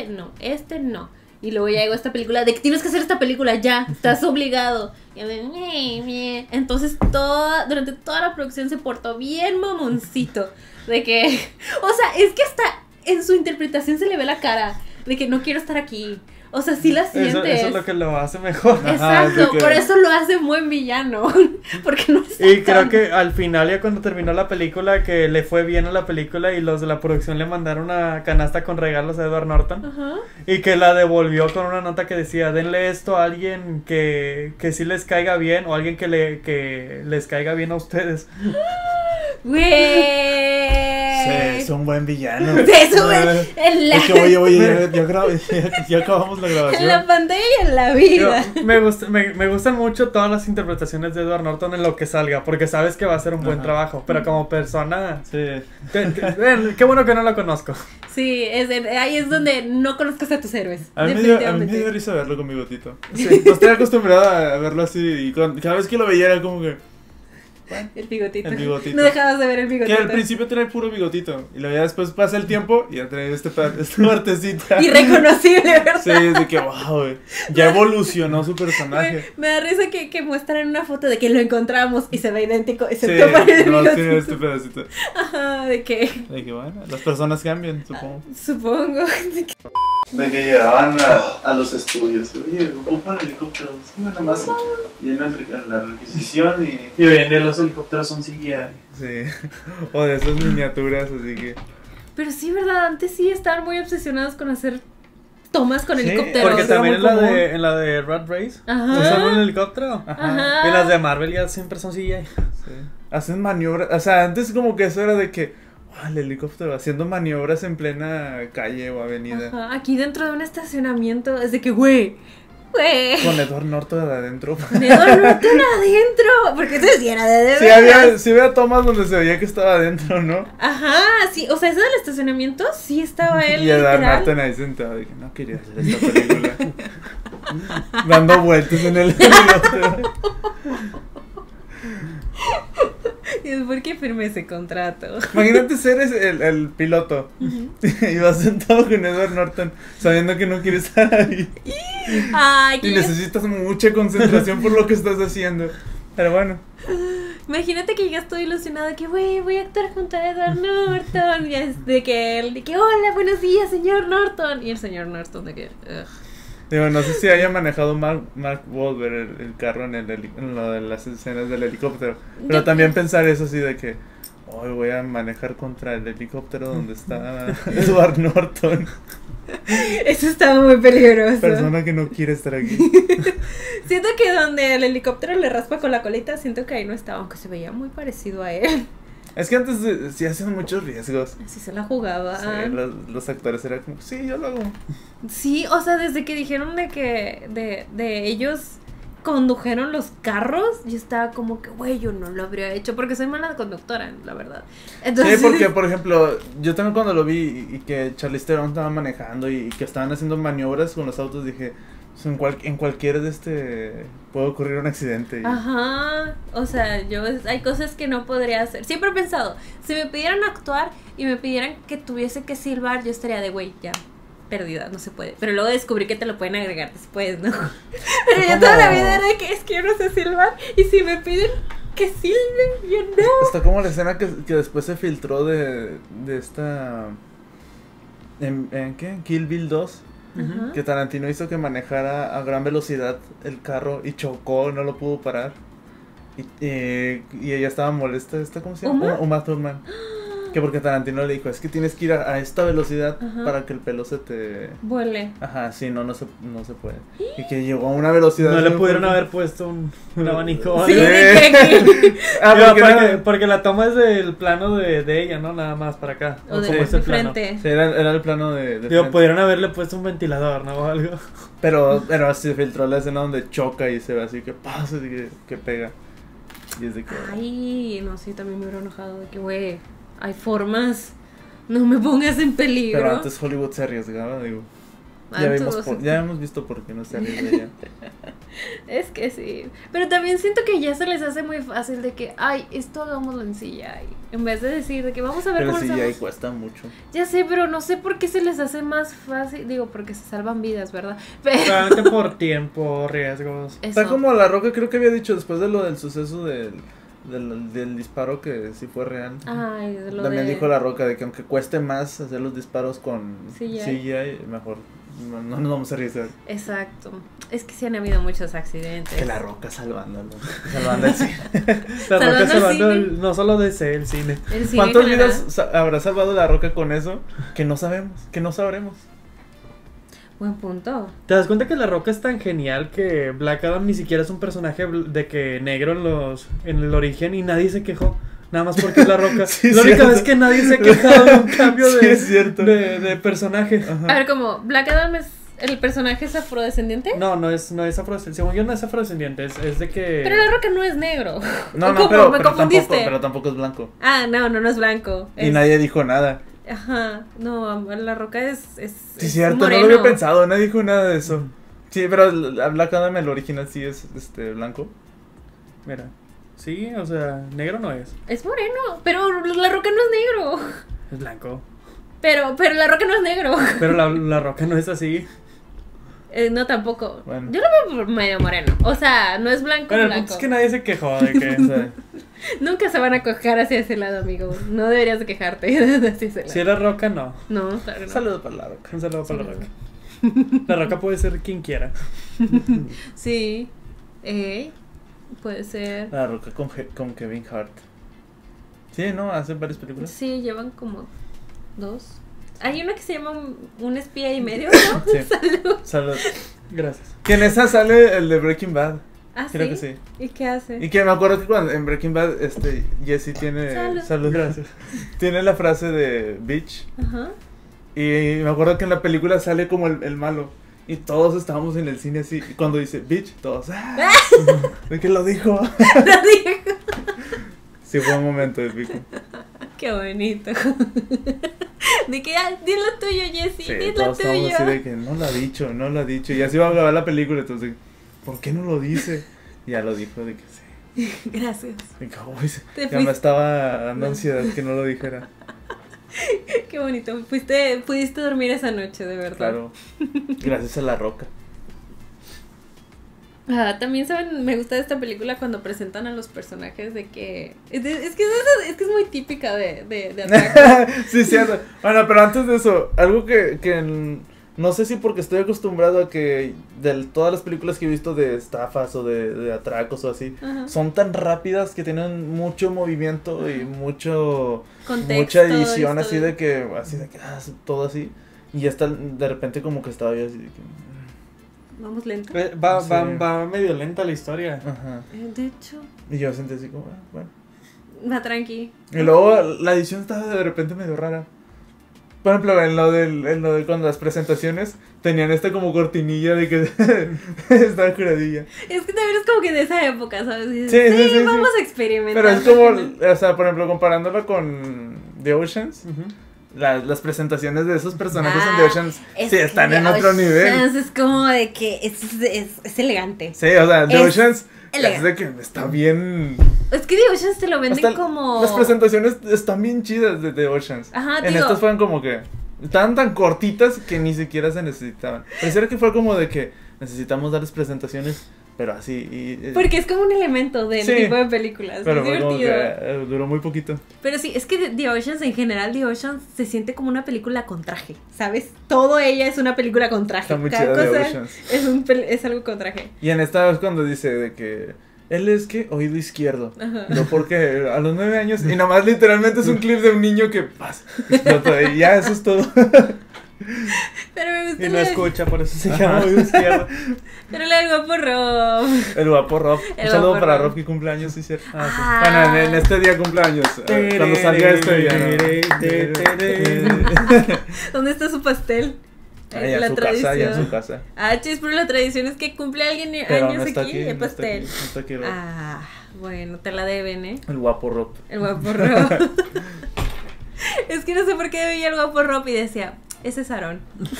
Y luego ya llegó esta película de que tienes que hacer esta película ya, estás obligado. Y a ver, entonces durante toda la producción se portó bien mamoncito. De que, o sea, es que hasta en su interpretación se le ve la cara de que no quiero estar aquí. O sea, sí la sientes. Eso es lo que lo hace mejor. Ajá, Exacto, de que- por eso lo hace un buen villano. Porque no está Y creo tan- que al final, ya cuando terminó la película, que le fue bien a la película y los de la producción le mandaron una canasta con regalos a Edward Norton. Ajá. Y que la devolvió con una nota que decía, denle esto a alguien que sí les caiga bien o alguien que les caiga bien a ustedes. Güey. Sí, es un buen villano. Sí, es un buen- en la, Es que, oye, ya acabamos la en grabación. la pantalla y en la vida. Me gustan mucho todas las interpretaciones de Edward Norton en lo que salga, porque sabes que va a ser un buen Ajá. trabajo, pero como persona, Sí. qué bueno que no lo conozco. Sí, ahí es donde no conozcas a tus héroes. A mí me dio Definitivamente. risa verlo con bigotito. Sí. No estoy acostumbrado a verlo así y cada vez que lo veía era como que... El bigotito. El bigotito. No dejabas de ver el Que bigotito. al principio tenía puro bigotito y luego ya después pasa el tiempo y ya trae esta partecita. Irreconocible, ¿verdad? Sí, es de que wow, güey. Ya evolucionó su Güey, personaje. me da risa que muestran una foto de que lo encontramos y se ve idéntico, Sí, excepto para el no bigotito. tiene este pedacito. Ajá, de que De que bueno, las personas cambian, supongo. supongo. De que llegaban a los estudios. Oye, ocupan helicópteros. Sí, nada más llenan la requisición y Y hoy en día los helicópteros son CGI. sí. O de esas miniaturas, así que. Pero sí, ¿verdad? Antes sí estaban muy obsesionados con hacer tomas con Sí, helicópteros. Porque era también muy común. en la de Rat Race, Ajá. usan un helicóptero. Ajá. Y las de Marvel ya siempre son CGI. Sí. Hacen maniobras. O sea, antes como que eso era de que. "Wow, el helicóptero haciendo maniobras en plena calle o avenida. Ajá, aquí dentro de un estacionamiento, es de que, güey. Con Edward Norton adentro. Edward Norton adentro. Porque eso sí era de Sí había tomas donde se veía que estaba adentro, ¿no? Ajá, sí, o sea, eso del estacionamiento sí estaba él. Y Edward literal. Norton ahí sentado. Dije, no quería hacer esta película. Dando vueltas en el helicóptero. ¿Y es por qué firmé ese contrato? Imagínate ser el piloto. Y vas sentado con Edward Norton sabiendo que no quiere estar ahí. Ay, Y que necesitas mucha concentración por lo que estás haciendo. Pero bueno. imagínate que llegas todo ilusionado de que, güey, voy a actuar junto a Edward Norton. Y es de que él, de que, hola, buenos días, señor Norton. Y el señor Norton de que, ugh. Digo, no sé si haya manejado Mark Wahlberg el carro en lo de las escenas del helicóptero. Pero también pensar eso así de que hoy voy a manejar contra el helicóptero donde está Edward Norton. Eso estaba muy peligroso. Persona que no quiere estar aquí. Siento que donde el helicóptero le raspa con la colita, siento que ahí no estaba, aunque se veía muy parecido a él. Es que antes sí hacían muchos riesgos. Así se la jugaba. Sí, los actores eran como, sí, yo lo hago. Sí, o sea, desde que dijeron de que de ellos condujeron los carros, yo estaba como que, güey, yo no lo habría hecho, porque soy mala conductora, la verdad. Entonces, Sí, porque, por ejemplo, yo también cuando lo vi y que Charlize Theron estaba manejando y que estaban haciendo maniobras con los autos, dije, pues, en cualquier puede ocurrir un accidente. Ajá, o sea, hay cosas que no podría hacer. Siempre he pensado, si me pidieran actuar y me pidieran que tuviese que silbar, yo estaría de, güey, ya, perdida, no se puede. Pero luego descubrí que te lo pueden agregar después, ¿no? Pero yo toda la vida era de que es que yo no sé silbar y si me piden que silben, yo no. Está como la escena que después se filtró de esta... ¿En qué? Kill Bill 2. Ajá. Que Tarantino hizo que manejara a gran velocidad el carro y chocó, no lo pudo parar. Y ella estaba molesta. ¿Cómo se llama? Uma Thurman. Que porque Tarantino le dijo, es que tienes que ir a esta velocidad para que el pelo se te... Vuele. Ajá, sí, no se puede. Y que llegó a una velocidad... No le muy pudieron fuerte. haber puesto un abanico. o Sí, algo. de que Porque la toma es del plano de ella, ¿no? Nada más para acá. o de, ¿cómo es de el plano? frente. Sí, era el plano de Digo, frente. pudieron haberle puesto un ventilador, ¿no? O algo. Pero se filtró la escena donde choca y se ve así que pasa y que pega. Y es de que... Ay, no sé, también me hubiera enojado de que, güey, hay formas, no me pongas en peligro. Pero antes Hollywood se arriesgaba, digo. Ya hemos visto por qué no se arriesga ya. Es que sí. Pero también siento que ya se les hace muy fácil de que, ay, esto hagámoslo en CGI. En vez de decir de que vamos a ver Pero cómo sí, lo ya hacemos. cuesta mucho. Ya sé, pero no sé por qué se les hace más fácil. Digo, porque se salvan vidas, ¿verdad? Pero Realmente por tiempo, riesgos. eso. Está como La Roca, creo que había dicho después de lo del suceso del disparo que sí fue real. Ay, de lo También de... dijo La Roca de que aunque cueste más hacer los disparos con CGI. CGI, mejor no nos vamos a arriesgar. Exacto. Es que sí han habido muchos accidentes. Que La Roca salvándolo. Salvando el cine. La Salvando Roca el salvando cine. no solo DC, el cine. El cine ¿Cuántos en general. vidas habrá salvado La Roca con eso? Que no sabemos, que no sabremos. Buen punto. ¿Te das cuenta que La Roca es tan genial que Black Adam ni siquiera es un personaje de que negro en el origen y nadie se quejó? Nada más porque es La Roca. Sí, la única cierto. vez que nadie se ha quejado de un cambio Sí, es cierto. de personaje. Ajá. A ver, como Black Adam es. ¿El personaje es afrodescendiente? No es afrodescendiente. Según yo no es afrodescendiente, es de que... Pero La Roca no es negro. No, ¿Cómo? pero, ¿Me pero confundiste? tampoco es blanco. Ah, no es blanco. Y nadie dijo nada. Ajá, no, La Roca es Sí, es cierto, moreno. no lo había pensado, nadie dijo nada de eso. Sí, pero Black Adam, el original, sí es blanco. Mira, sí, o sea, negro no es. Es moreno, pero La Roca no es negro. Es blanco. Pero La Roca no es negro. Pero la Roca no es así. No, tampoco. Bueno. Yo lo veo medio moreno. O sea, no es blanco, Pero el blanco. punto es que nadie se quejó de que... O sea, Nunca se van a coger hacia ese lado, amigo. No deberías de quejarte de hacia ese lado. Si era Roca, no. No, claro que no. saludo para la Roca. Un saludo para La Saludo. Roca. La Roca puede ser quien quiera. Sí. Puede ser. La Roca con Kevin Hart. Sí, ¿no? Hace varias películas. Sí, llevan como 2. Hay una que se llama Un espía y medio, ¿no? Sí. Salud. Salud. Gracias. Que en esa sale el de Breaking Bad. Ah, Creo ¿sí? que sí. ¿Y qué hace? Y que me acuerdo que cuando en Breaking Bad, Jesse tiene. Salud. Gracias. Tiene la frase de bitch. Ajá. Y me acuerdo que en la película sale como el malo. Y todos estábamos en el cine así. Y cuando dice bitch, todos. ¡Ah! ¿De qué lo dijo? Lo dijo. Sí, fue un momento épico. Qué bonito. De que, di lo tuyo, Jessy, Sí, di lo todos estábamos tuyo. así de que no lo ha dicho. Y así va a acabar la película. Entonces, ¿por qué no lo dice? Y ya lo dijo, de que sí. Gracias. De que, uy, Te ya fuiste. me estaba dando ansiedad que no lo dijera. Qué bonito. Pudiste dormir esa noche, de verdad. Claro. Gracias a La Roca. También saben, me gusta de esta película cuando presentan a los personajes de que es que es muy típica de Attack. Sí, cierto. Bueno, pero antes de eso, algo que no sé si porque estoy acostumbrado a que de todas las películas que he visto de estafas o de atracos o así, Ajá. son tan rápidas que tienen mucho movimiento y Contexto, mucha edición así historia. de que todo así. Y hasta de repente como que estaba yo así de que... Vamos lento. Va medio lenta la historia. Ajá. De hecho, Y yo sentí así como, bueno. va tranqui. Y luego la edición estaba de repente medio rara. Por ejemplo, en lo de cuando las presentaciones tenían como cortinilla de que estaba curadilla. Es que también es como que de esa época, ¿sabes? Y dices, Sí, vamos sí. a experimentar. Pero es como, o sea, por ejemplo, comparándola con The Oceans, Ujú. las presentaciones de esos personajes en The Oceans sí están que en The otro nivel. Oceans es como de que es elegante. Sí, o sea, The Es Oceans elegante. es de que está bien. Es que The Oceans te lo venden Hasta como... Las presentaciones están bien chidas de The Oceans. Ajá, En digo- estas fueron como que estaban tan cortitas que ni siquiera se necesitaban. Pareciera que fue como de que necesitamos darles presentaciones, pero así. Porque es como un elemento del Sí. tipo de películas. Pero es fue como divertido. que duró muy poquito. Pero sí, es que The Oceans, en general, The Oceans se siente como una película con traje, ¿sabes? Todo ella es una película con traje. Está muy Cada chida The cosa Oceans. es algo con traje. Y en esta vez cuando dice de que él es que oído izquierdo. Ajá. No porque a los 9 años y nomás literalmente es un clip de un niño que pasa, explota y ya eso es todo. Pero me gusta Y no la- escucha, por eso se llama oído izquierdo. Pero la del guapo Rob. El guapo Rob. El Un saludo guapo para Rob. Rob que cumpleaños, sí, cierto. Ah. Bueno, en este día cumpleaños. Cuando salga este día. ¿Dónde está su pastel? Ahí en su casa, ya en su casa. Ah, chis, pero la tradición es que cumple alguien Pero años no está aquí y aquí, el no está pastel. aquí, no está aquí Rob. Ah, bueno, te la deben, ¿eh? El guapo Rob. El guapo Rob. Es que no sé por qué veía el guapo Rob y decía, ese es Aarón.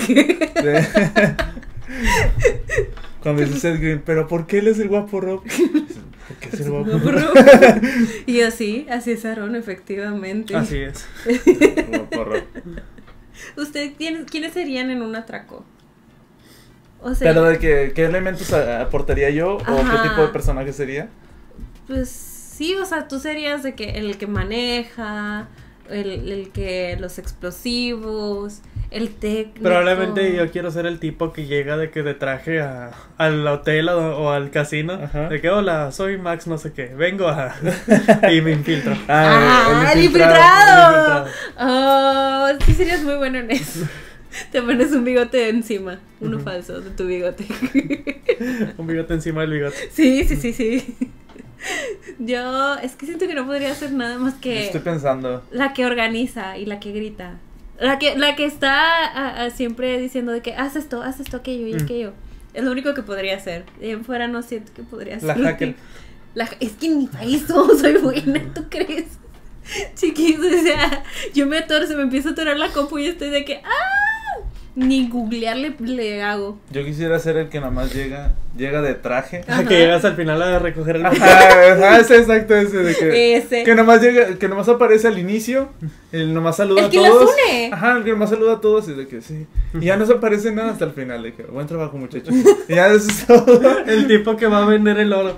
Cuando dice Seth Green, pero ¿por qué él es el guapo Rob? Porque es el guapo Guapo Rob. Rob. Y yo, sí, así es Aarón, efectivamente. Así es. El guapo Rob. ¿Quiénes serían en un atraco? O sea, Pero de que, ¿qué elementos aportaría yo? ¿O Ajá. qué tipo de personaje sería? pues sí, o sea, tú serías de que el que maneja, el que los explosivos, el técnico. Probablemente yo quiero ser el tipo que llega de que de traje al hotel o al casino. Ajá. De que hola, soy Max no sé qué, vengo a... y me infiltro. ¡Ah, el infiltrado! Oh, sí serías muy bueno en eso. Te pones un bigote encima, uno falso de tu bigote. Un bigote encima del bigote. Sí. Yo, es que siento que no podría hacer nada más que Estoy pensando. la que organiza y la que grita. La que está siempre diciendo de que haz esto, aquello y aquello. Es lo único que podría hacer. De ahí en fuera no siento que podría hacer. La hacker. Es que ni para eso soy buena, ¿tú crees? Chiquis, o sea, yo me atoro, se me empieza a atorar la compu y estoy de que ni googlear le hago. Yo quisiera ser el que nomás llega de traje. Ajá. Que llegas al final a recoger el Ajá, ese exacto, ese de que Ese. que nomás llega, que nomás aparece al inicio, el nomás saluda El a que todos. los une. Ajá, el que nomás saluda a todos y de que sí. Y ya no se aparece nada hasta el final, de que buen trabajo, muchachos. Y ya eso es todo. El tipo que va a vender el oro.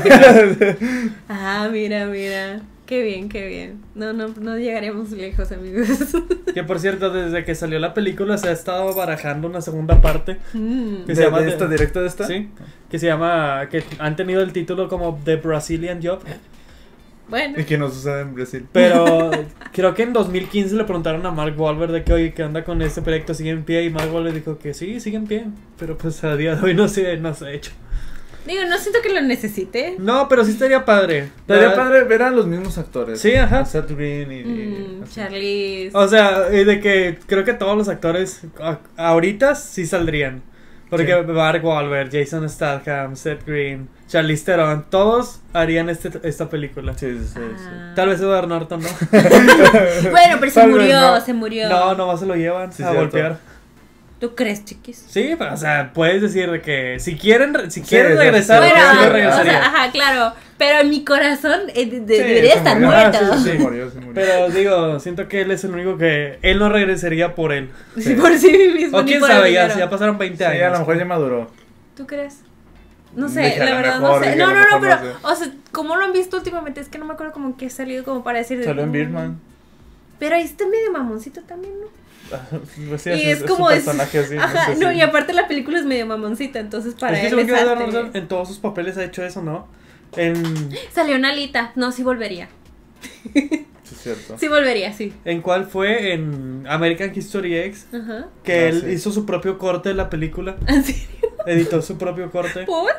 Ah, mira. Qué bien. No llegaremos lejos, amigos. Que por cierto, desde que salió la película se ha estado barajando una segunda parte. Que se llama ¿De esta, directo de esta? Sí, que se llama, que han tenido el título como The Brazilian Job. Bueno. Y que no sucede en Brasil. Pero creo que en 2015 le preguntaron a Mark Wahlberg de que, oye, ¿qué onda con este proyecto? ¿Sigue en pie? Y Mark Wahlberg dijo que sí, sigue en pie. Pero pues a día de hoy no se ha hecho. Digo, no siento que lo necesite. No, pero sí estaría padre. Estaría padre ver a los mismos actores. Sí, ajá. A Seth Green y así. Charlize. O sea, de que creo que todos los actores ahorita sí saldrían. Porque Sí. Mark Wahlberg, Jason Statham, Seth Green, Charlize Theron, todos harían esta película. Sí. Tal vez Edward Norton, ¿no? Bueno, pero Tal vez no. se murió. No, nomás se lo llevan Sí, a cierto. golpear. ¿Tú crees, chiquis? Sí, pero, o sea, puedes decir de que si quieren sí, regresar, sí, sí Bueno, lo o regresaría. sea, ajá, claro. Pero en mi corazón debería se estar murió. muerto. Sí, se murió. Pero digo, siento que él es el único que él no regresaría por él. Sí, por sí mismo. O ni quién por el sabe, ya, dinero. si ya pasaron 20 Sí, años. a lo mejor ya maduró. ¿Tú crees? No sé, Dije, a la lo verdad mejor, no sé. dije, a No, lo mejor pero, no sé. o sea, ¿cómo lo han visto últimamente? Es que no me acuerdo como que ha salido como para decir. Salió en Birdman. Pero ahí está medio mamoncito también, ¿no? Pues sí, Y es su como personaje así. Ajá, no sé no, si- y aparte la película es medio mamoncita, entonces para Es que él según es yo, Edward arte. Norton en todos sus papeles ha hecho eso, ¿no? Salió una alita, no, sí volvería. Sí, es cierto. Sí volvería, sí. ¿En cuál fue? En American History X. Ajá. Que Ah, él sí. hizo su propio corte de la película. ¿En serio? Editó su propio corte. ¿Por?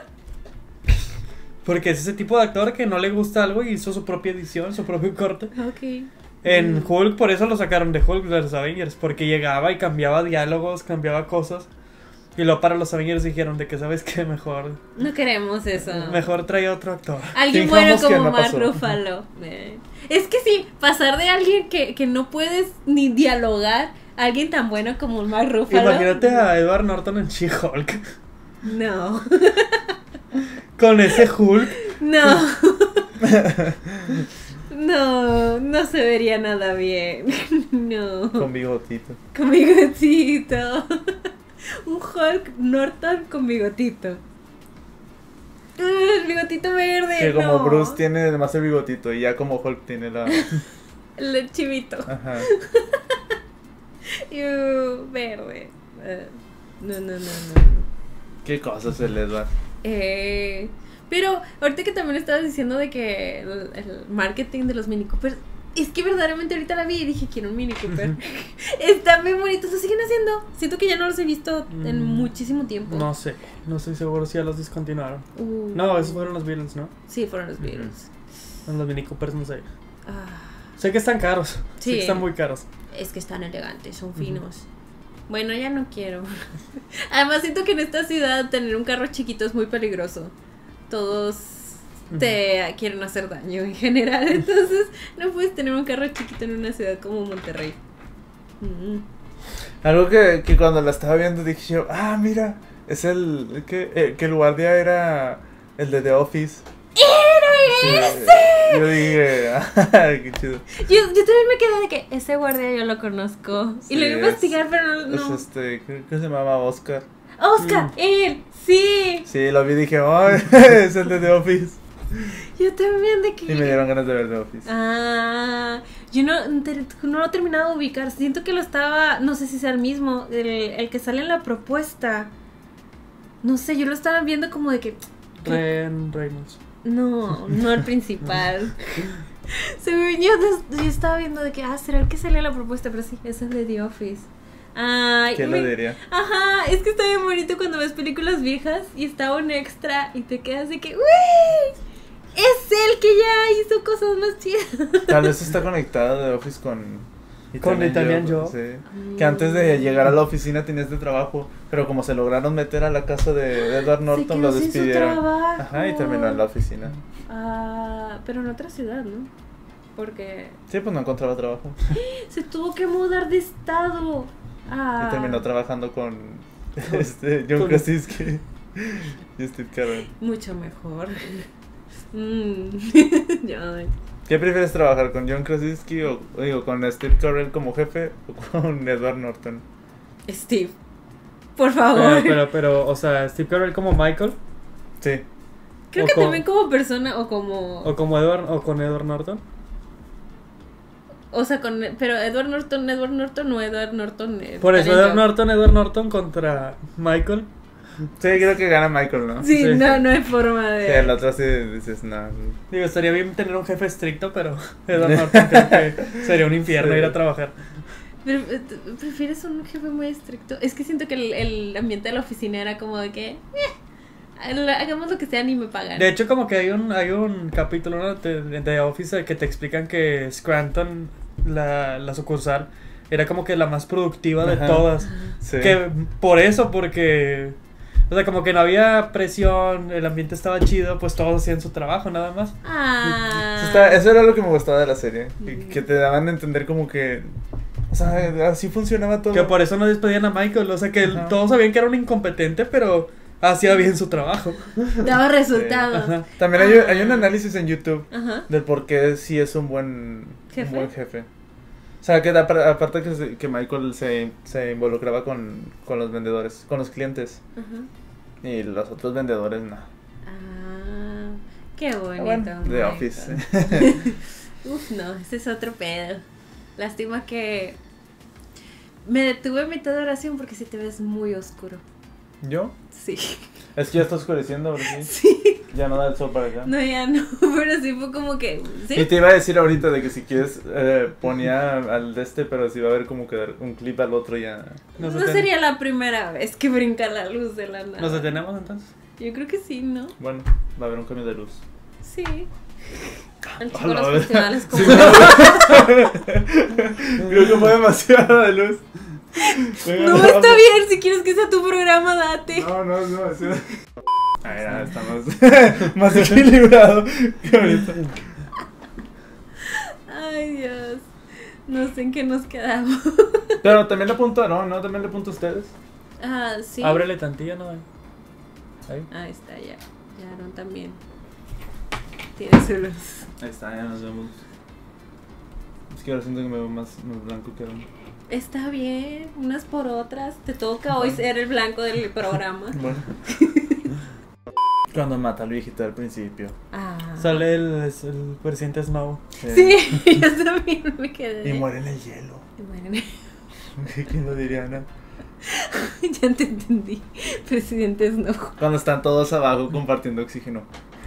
Porque es ese tipo de actor que no le gusta algo y hizo su propia edición, su propio corte. Ok. En Hulk, por eso lo sacaron de Hulk de los Avengers. Porque llegaba y cambiaba diálogos, cambiaba cosas. Y luego para los Avengers dijeron de que, ¿sabes qué? No queremos eso. Mejor trae a otro actor. Alguien Fijamos bueno que como no Mark pasó. Ruffalo. Es que sí, pasar de alguien que no puedes ni dialogar a alguien tan bueno como Mark Ruffalo. Imagínate a Edward Norton en She-Hulk. No. Con ese Hulk. No. No se vería nada bien. No. Con bigotito. Con bigotito. Un Hulk Norton con bigotito. El bigotito verde. Que como no. Bruce tiene además el bigotito y ya como Hulk tiene la... El chivito. Ajá. Verde. No. Qué cosas el Edward. Pero ahorita que también estabas diciendo de que el marketing de los Mini Coopers, es que verdaderamente ahorita la vi y dije quiero un Mini Cooper. Están bien bonitos, lo siguen haciendo. Siento que ya no los he visto en muchísimo tiempo. No sé, no estoy seguro si ya los discontinuaron. No, esos fueron los Beatles, ¿no? Sí, fueron los Beatles. Los Mini Coopers, no sé. Ah, Sé que están caros. Sí. Sé que están muy caros. es que están elegantes, son finos. Bueno, ya no quiero. Además siento que en esta ciudad tener un carro chiquito es muy peligroso. Todos te quieren hacer daño en general. Entonces no puedes tener un carro chiquito en una ciudad como Monterrey. Algo que cuando la estaba viendo dije yo, mira, es que el guardia era el de The Office. ¡Era ese! Yo dije, qué chido. Yo también me quedé de que ese guardia yo lo conozco. Sí, Y lo iba a investigar, pero no. Es creo que se llamaba Oscar. ¡Oscar! ¡Él! ¡Sí! Sí, lo vi y dije, es el de The Office. Yo también de que... Y me dieron ganas de ver The Office. Yo no lo he terminado de ubicar. Siento que lo estaba... No sé si sea el mismo. El que sale en la propuesta. No sé, yo lo estaba viendo como de que... Ryan Reynolds. No el principal. Yo estaba viendo de que, será el que salió en la propuesta, pero sí, ese es de The Office. ¿Quién lo diría? Ajá, es que está bien bonito cuando ves películas viejas y está un extra y te quedas de que, ¡uy! Es él que ya hizo cosas más chidas. Tal vez está conectado de Office con Italian Job. Sí. Que antes de llegar a la oficina tenía este trabajo, pero como se lograron meter a la casa de Edward Norton, lo despidieron. Ajá, y terminó en la oficina. Ah, pero en otra ciudad, ¿no? Porque Sí, pues no encontraba trabajo. se tuvo que mudar de estado. Ah. Y terminó trabajando con John Con- Krasinski y Steve Carell. Mucho mejor. Ya. ¿Qué prefieres trabajar, con John Krasinski o digo, con Steve Carell como jefe o con Edward Norton? Steve, por favor. Pero, o sea, Steve Carell como Michael Sí. Creo o que con- también como persona o como... o como Edward o con Edward Norton. O sea, pero Edward Norton o Edward Norton. Por eso Italian Edward Norton contra Michael. Sí, creo que gana Michael, ¿no? Job. Sí, Sí. no hay forma Sí, de... el otro sí dices, no. Digo, estaría bien tener un jefe estricto, pero Edward Norton creo que sería un infierno Sí. ir a trabajar. Pero, ¿prefieres un jefe muy estricto? Es que siento que el ambiente de la oficina era como de que... hagamos lo que sea ni me pagan. De hecho, como que hay un capítulo, ¿no?, de Office que te explican que Scranton, la sucursal, era como que la más productiva de Ajá. todas. Sí. Que por eso, porque... O sea, como que no había presión, el ambiente estaba chido, pues todos hacían su trabajo, nada más. Ah. Eso era lo que me gustaba de la serie. Que te daban a entender como que. O sea, así funcionaba todo. Que por eso no despedían a Michael, o sea, que Ajá. todos sabían que era un incompetente, pero hacía bien su trabajo. Daba resultados. Ajá. También hay un análisis en YouTube Ajá. del por qué sí es un buen ¿Jefe? un buen jefe. O sea, que aparte que Michael se involucraba con los vendedores, con los clientes. Ajá. Y los otros vendedores, no. Ah, qué bonito. Bueno, The Michael. Office. Uf, no, ese es otro pedo. Lástima que me detuve en mitad de oración porque si te ves muy oscuro. ¿Yo? Sí. Es que ya está oscureciendo, ahora sí. Sí. Ya no da el sol para acá. No, ya no, pero sí fue como que. Y ¿Sí? te iba a decir ahorita de que si quieres ponía al de este, pero si va a haber como que dar un clip al otro ya. No sería la primera vez que brinca la luz de la nada. ¿Nos detenemos entonces? Yo creo que sí, ¿no? Bueno, va a haber un cambio de luz. Sí. El chico Hola, de los ¿verdad? festivales como. Creo que fue demasiado de luz. Venga, No, está bien, si quieres que sea tu programa, date. No. Sí. Ah, ya estamos más equilibrado que ahorita. Ay, Dios. No sé en qué nos quedamos. Pero también le apunto a no, también le apunto a ustedes. Ah, sí. Ábrele tantilla, ¿no? Ahí. Ahí está, ya. Ya, Aaron también. Tiene su luz. Ahí está, ya nos vemos. Es que ahora siento que me veo más blanco que Aaron. Está bien, unas por otras. Te toca hoy ser el blanco del programa. Bueno. Cuando mata al viejito al principio. Ah. Sale el presidente Snow. Sí, yo también me quedé. Y muere en el hielo. Y mueren. ¿Quién lo diría, no? Ya te entendí. Presidente Snow. Cuando están todos abajo compartiendo oxígeno.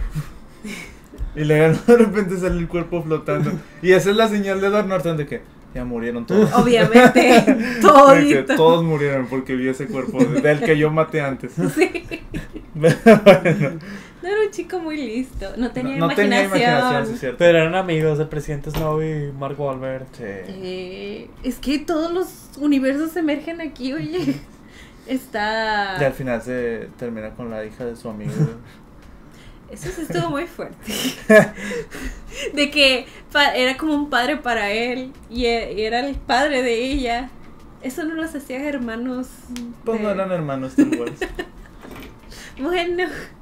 Y luego de repente sale el cuerpo flotando. Y esa es la señal de Edward Norton de que ya murieron todos. Obviamente, De que todito. todos murieron porque vi ese cuerpo del que yo maté antes. Sí. Bueno, No era un chico muy listo. No tenía no tenía imaginación, sí es cierto. Pero eran amigos, el presidente Snow y Mark Wahlberg. Sí. Es que todos los universos emergen aquí, oye. Está. Y al final se termina con la hija de su amigo. Eso sí estuvo muy fuerte. De que era como un padre para él y era el padre de ella. Eso no los hacía hermanos. Pues no eran hermanos tal cual. Bueno.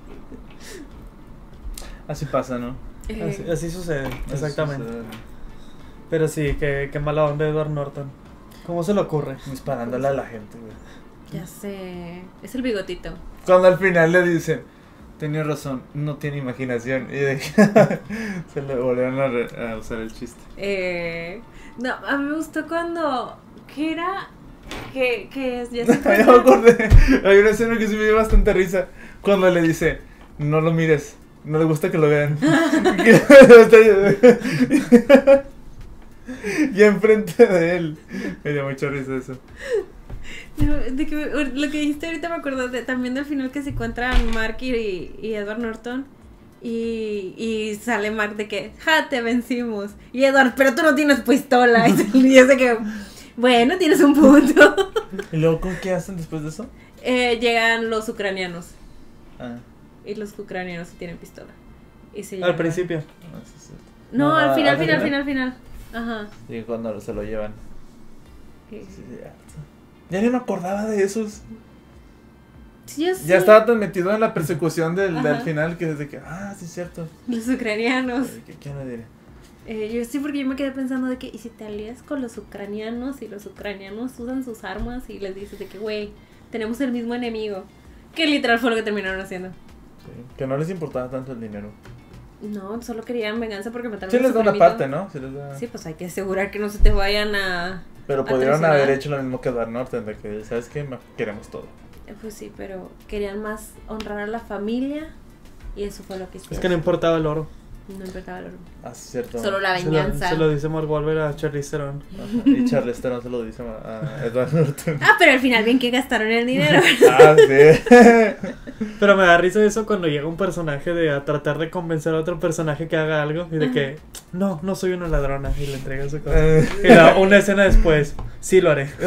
Así pasa, ¿no? Así sucede, Así exactamente. sucede. Pero sí, qué mala onda Edward Norton. ¿Cómo se le ocurre? Disparándole a la gente, güey. Ya sé. Es el bigotito. Cuando al final le dicen, tenía razón, no tiene imaginación. Y de se le volvieron a usar el chiste. No, a mí me gustó cuando. ¿Qué era? Que ya se Ya me acordé. Hay una escena que sí me dio bastante risa. Cuando le dice, no lo mires, no le gusta que lo vean. Y enfrente de él. Me dio mucha risa eso. No, lo que dijiste ahorita me acordé también del final que se encuentran Mark y Edward Norton Y sale Mark de que, ja, te vencimos. Y Edward, pero tú no tienes pistola. Y es de que, bueno, tienes un punto. ¿Y luego con qué hacen después de eso? Llegan los ucranianos. Ah, Y los ucranianos sí tienen pistola. Y se Al llevan- principio. no, sí, sí. No, No, al final, al final. Ajá. Y cuando se lo llevan. Sí. Sí, ya ni me acordaba de esos. Sí, yo sé. Ya estaba tan metido en la persecución del Ajá. final que desde que, sí, es cierto. Los ucranianos. ¿Quién lo diría? Yo sí, porque yo me quedé pensando de que, ¿y si te alías con los ucranianos y los ucranianos usan sus armas y les dices de que, güey, tenemos el mismo enemigo? Que literal fue lo que terminaron haciendo. Sí, que no les importaba tanto el dinero. No, solo querían venganza porque mataron Sí a les su da una primito. parte, ¿no? Sí les da... Sí, pues hay que asegurar que no se te vayan a... Pero a pudieron traicionar. haber hecho lo mismo que Edward Norton, de que, ¿sabes qué? Queremos todo. Pues sí, pero querían más honrar a la familia y eso fue lo que hicieron. Es que no importaba el oro. No importaba el oro. Ah, sí, es cierto. Solo la Se lo, venganza. se lo dice Mark Wahlberg a Charlize Theron. Ajá, y Charles Theron se lo dice a Edward Norton. Ah, pero al final bien que gastaron el dinero. Sí. Pero me da risa eso cuando llega un personaje a tratar de convencer a otro personaje que haga algo y de que, no soy una ladrona, y le entrega su cosa. Y una escena después, sí lo haré.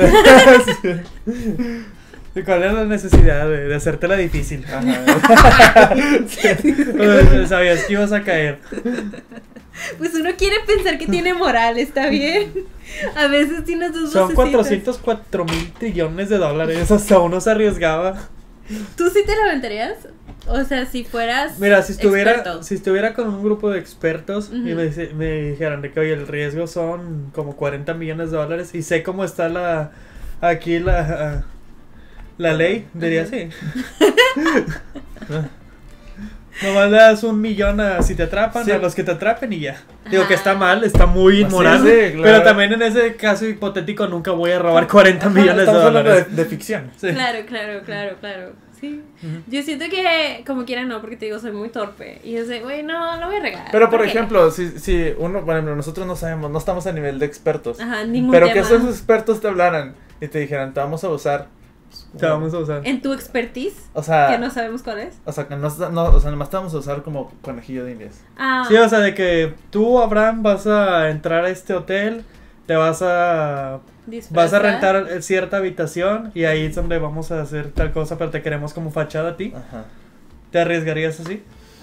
¿Y cuál es la necesidad de hacértela difícil? Ajá. Sabías que ibas a caer. Pues uno quiere pensar que tiene moral, está bien. A veces tiene sus Son vocecitas. 404,000 trillones de dólares. Hasta uno se arriesgaba. ¿Tú sí te la aventarías? O sea, si fueras Mira, si experto. estuviera con un grupo de expertos y Ujú. me dijeran de que, oye, el riesgo son como 40 millones de dólares y sé cómo está la ley, diría Ajá. sí. Nomás le das 1 millón si te atrapan, Sí. a los que te atrapen y ya. Digo que Ah. está mal, está muy inmoral. Sí, sí, claro. Pero también en ese caso hipotético nunca voy a robar 40 millones de Estamos hablando dólares. de ficción. Sí. Claro. Sí. Ujú. Yo siento que, como quiera, no, porque te digo, soy muy torpe. Y yo sé, güey, no voy a regalar. Pero por ¿Por qué? ejemplo, si uno, por ejemplo, nosotros no sabemos, no estamos a nivel de expertos. Ajá, ningún Pero tema. que esos expertos te hablaran y te dijeran, te vamos a usar. Te vamos a usar. En tu expertise, O sea, que no sabemos cuál es. o sea, que o sea, nomás te vamos a usar como conejillo de indias. Ah, Sí, o sea, de que tú, Abraham, vas a entrar a este hotel, te vas a disfrazar. rentar cierta habitación y ahí es donde vamos a hacer tal cosa, pero te queremos como fachada a ti. Ajá. ¿Te arriesgarías así?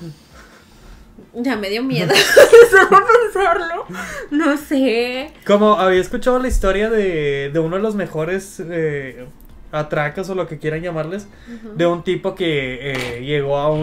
Ya me dio miedo. Solo pensarlo. No sé. Como había escuchado la historia de uno de los mejores atracos o lo que quieran llamarles, Ujú. de un tipo que llegó a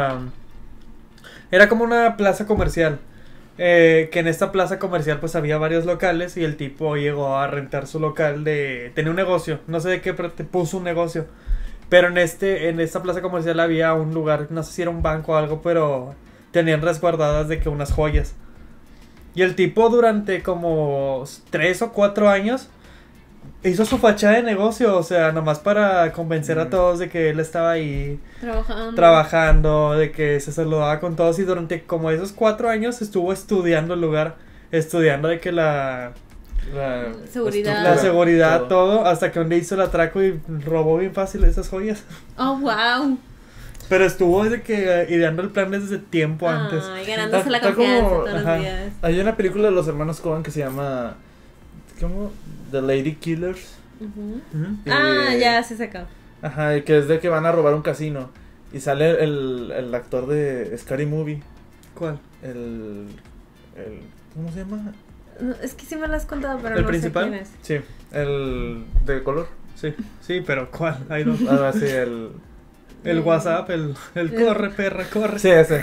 era como una plaza comercial, que en esta plaza comercial pues había varios locales y el tipo llegó a rentar su local tenía un negocio, no sé de qué, pero te puso un negocio, pero en esta plaza comercial había un lugar, no sé si era un banco o algo, pero tenían resguardadas de que unas joyas. Y el tipo durante como 3 o 4 años hizo su fachada de negocio, o sea, nomás para convencer a todos de que él estaba ahí trabajando, de que se saludaba con todos, y durante como esos 4 años estuvo estudiando el lugar, estudiando de que la Seguridad. la seguridad, todo. todo, hasta que un día hizo el atraco y robó bien fácil esas joyas. Oh, wow. Pero estuvo desde que ideando el plan desde tiempo antes. Ay, ganándose la Está confianza como- todos ajá. los días. Hay una película de los hermanos Coen que se llama, ¿cómo? The Lady Killers. Ujú. Ujú. Ah, Y- ya se sacó. Ajá, y que es de que van a robar un casino. Y sale el actor de Scary Movie. ¿Cuál? El ¿cómo se llama? No, es que sí me lo has contado, pero ¿El no principal? sé quién es. Sí, el de color. Sí, pero ¿cuál? Hay dos. Ah, sí, el... El WhatsApp, el corre, perra, corre. Sí, ese.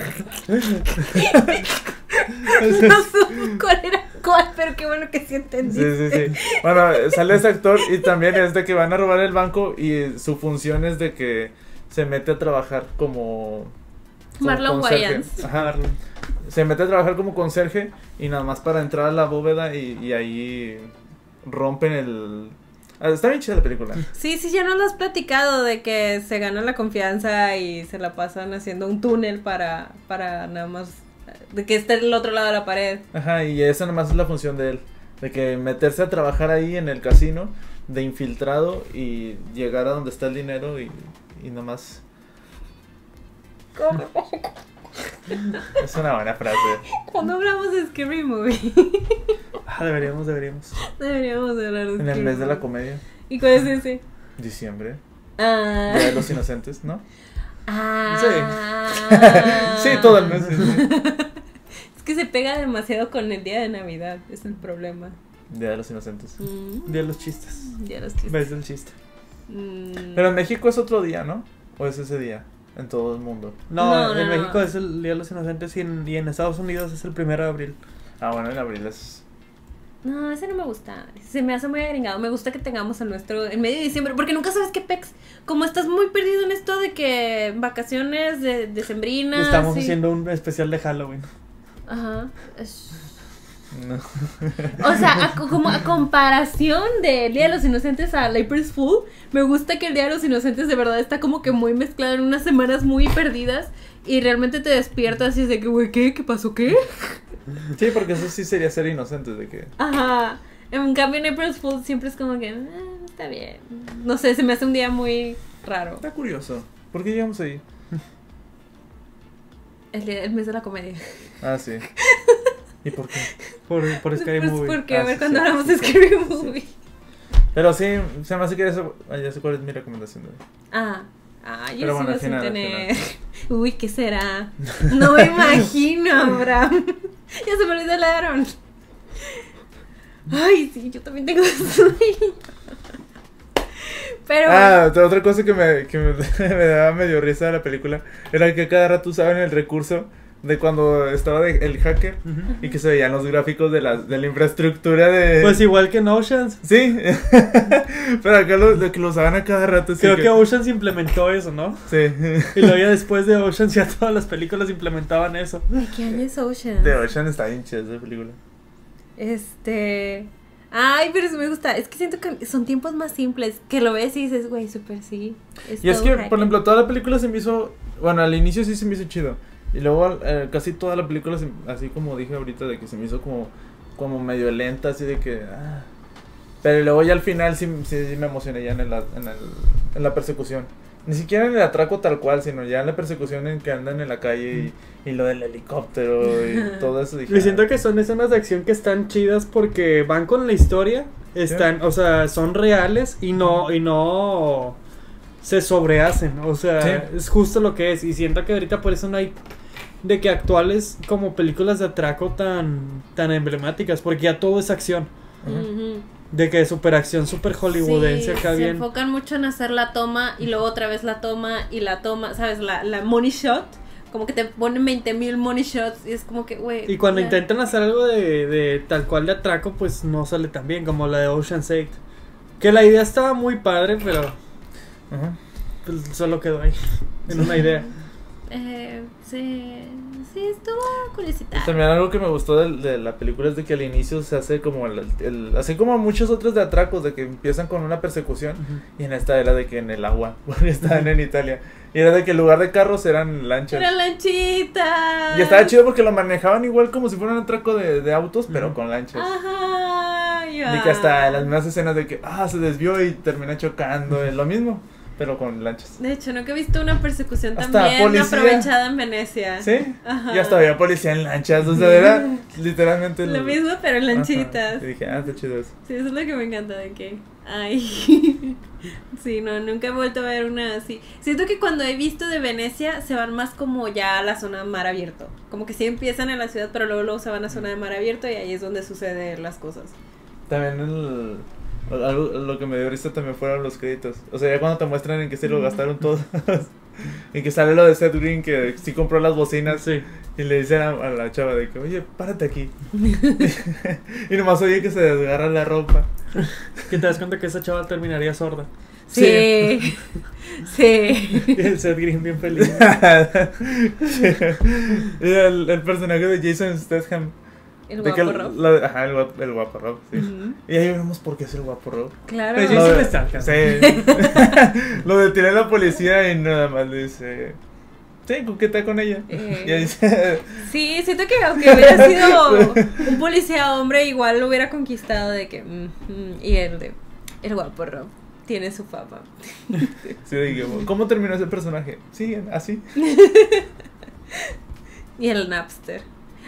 No supe cuál era cuál, pero qué bueno que sí Sí, entendiste. sí, sí. Bueno, sale ese actor y también es de que van a robar el banco y su función es de que se mete a trabajar como Marlon conserje. Wayans. Ajá, se mete a trabajar como conserje y nada más para entrar a la bóveda y ahí rompen el... Está bien chida la película. Sí, ya nos lo has platicado de que se gana la confianza y se la pasan haciendo un túnel para nada más de que esté del otro lado de la pared. Ajá, y esa nomás es la función de él. De que meterse a trabajar ahí en el casino de infiltrado y llegar a donde está el dinero y nomás... Es una buena frase. Cuando hablamos de Scary Movie. Deberíamos. Deberíamos de hablar de En Scary el mes de la Movie. comedia. ¿Y cuál es ese? Diciembre. Ah. Día de los Inocentes, ¿no? Ah. Sí, todo el mes. Sí. Es que se pega demasiado con el día de Navidad, es el problema. Día de los Inocentes. Día de los chistes. Día de los chistes. Ves del chiste. Pero en México es otro día, ¿no? ¿O es ese día? En todo el mundo. No, en México es el Día de los Inocentes y en Estados Unidos es el 1 de abril. Ah, bueno, en abril es... No, ese no me gusta. Se me hace muy agringado. Me gusta que tengamos el nuestro en medio de diciembre. Porque nunca sabes qué pex. Como estás muy perdido en esto de que vacaciones de sembrinas. Estamos haciendo un especial de Halloween. Ajá. No. O sea, como a comparación del Día de los Inocentes a April's Fool, me gusta que el Día de los Inocentes de verdad está como que muy mezclado en unas semanas muy perdidas. Y realmente te despiertas y es de que, güey, ¿qué? ¿Qué pasó? ¿Qué? Sí, porque eso sí sería ser inocentes de que... Ajá. En cambio en April's Fool siempre es como que, está bien. No sé, se me hace un día muy raro. Está curioso. ¿Por qué llegamos ahí? El mes de la comedia. Ah, sí. ¿Y por qué? Por Scary Pues Movie. porque a ver sí, cuando sí, hablamos sí, de sí. Scary Movie. Pero sí, se me hace que eso... ya sé cuál es mi recomendación de hoy. Yo Pero sí bueno, lo al sin final, tener. Uy, ¿qué será? No me imagino, Abraham. Ya se me olvidaron. Ay, sí, yo también tengo sueño. Pero Otra cosa que me daba medio risa de la película era que cada rato usaban el recurso de cuando estaba el hacker y que se veían los gráficos de la Pues infraestructura de... igual que en Oceans. Sí, pero acá lo que lo usaban a cada rato. Creo que Oceans implementó eso, ¿no? Sí, Y luego ya después de Oceans ya todas las películas implementaban eso. ¿de qué año es Ocean? de Ocean está bien chida esa película. Ay, pero eso me gusta. Es que siento que son tiempos más simples. Que lo ves y dices, güey, súper sí. Y es todo que, hacker. por ejemplo, toda la película se me hizo... Bueno, al inicio sí se me hizo chido. Y luego casi toda la película, así como dije ahorita, de que se me hizo como medio lenta, así de que... Pero luego ya al final sí me emocioné ya en la persecución. Ni siquiera en el atraco tal cual, sino ya en la persecución en que andan en la calle y lo del helicóptero y todo eso. Dije, Y siento que son escenas de acción que están chidas porque van con la historia, o sea, son reales y no se sobrehacen, o sea, Sí. es justo lo que es. Y siento que ahorita por eso no hay de que actuales como películas de atraco tan emblemáticas, porque ya todo es acción. Ujú. De que super acción, super hollywoodense, Sí, acá se bien. enfocan mucho en hacer la toma y luego otra vez la toma y la toma, ¿sabes? La money shot, como que te ponen 20,000 money shots y es como que, güey. Y cuando ya. intentan hacer algo de tal cual de atraco, pues no sale tan bien, como la de Ocean's 8. Que la idea estaba muy padre, pero Ajá. pues, solo quedó ahí, en una idea. Sí, estuvo curiosita. También algo que me gustó de la película es de que al inicio se hace como así como muchos otros de atracos, de que empiezan con una persecución y en esta era de que en el agua, porque estaban en Italia. Y era de que en lugar de carros eran lanchas. Era lanchita. Y estaba chido porque lo manejaban igual como si fuera un atraco de autos, pero con lanchas. Ajá, ya. Y que hasta en las mismas escenas de que se desvió y termina chocando, es lo mismo, pero con lanchas. De hecho, nunca he visto una persecución Hasta también policía. aprovechada en Venecia. ¿Sí? Ajá. Y hasta había policía en lanchas, o sea, era literalmente Lo mismo, pero en lanchitas. Ajá. Y dije, está chido eso. Sí, eso es lo que me encanta de que... Ay. Sí, no, nunca he vuelto a ver una así. Siento que cuando he visto de Venecia se van más como ya a la zona de mar abierto. Como que sí empiezan en la ciudad, pero luego se van a zona de mar abierto y ahí es donde suceden las cosas. También lo que me dio risa también fueron los créditos. O sea, ya cuando te muestran en que se lo gastaron todos. En que sale lo de Seth Green, que sí compró las bocinas. Sí. Y le dicen a la chava de que, oye, párate aquí. Y nomás oye que se desgarra la ropa. Que te das cuenta que esa chava terminaría sorda. Sí. Sí. Y el Seth Green bien feliz. Y el personaje de Jason Statham. El de que guapo Rob. Ajá, el guapo Rob, sí. Ujú. Y ahí vemos por qué es el guapo Rob. Claro. Pero Lo Jason de- Statham. Sí. Lo detiene la policía y nada más le dice, sí, coqueta con ella. Y ahí dice, Sí, siento que aunque hubiera sido un policía hombre, igual lo hubiera conquistado de que... y el guapo Rob tiene su fama. sí, dije, ¿cómo terminó ese personaje? Sí, así. Y el Napster.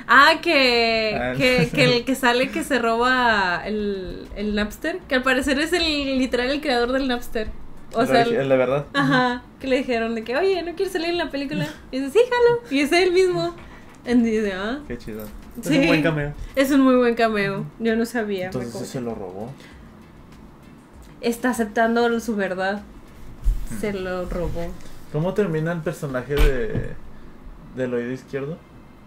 Que el que sale que se roba el Napster, que al parecer es literal el creador del Napster. O sea, el de verdad. Ajá, que le dijeron de que, oye, ¿no quieres salir en la película? Y dice, sí, jalo. Y es él mismo. Y dice, Qué chido. Sí, Es un buen cameo. es un muy buen cameo. Yo no sabía. Entonces se lo robó. Está aceptando su verdad. Se lo robó. ¿Cómo termina el personaje del oído izquierdo?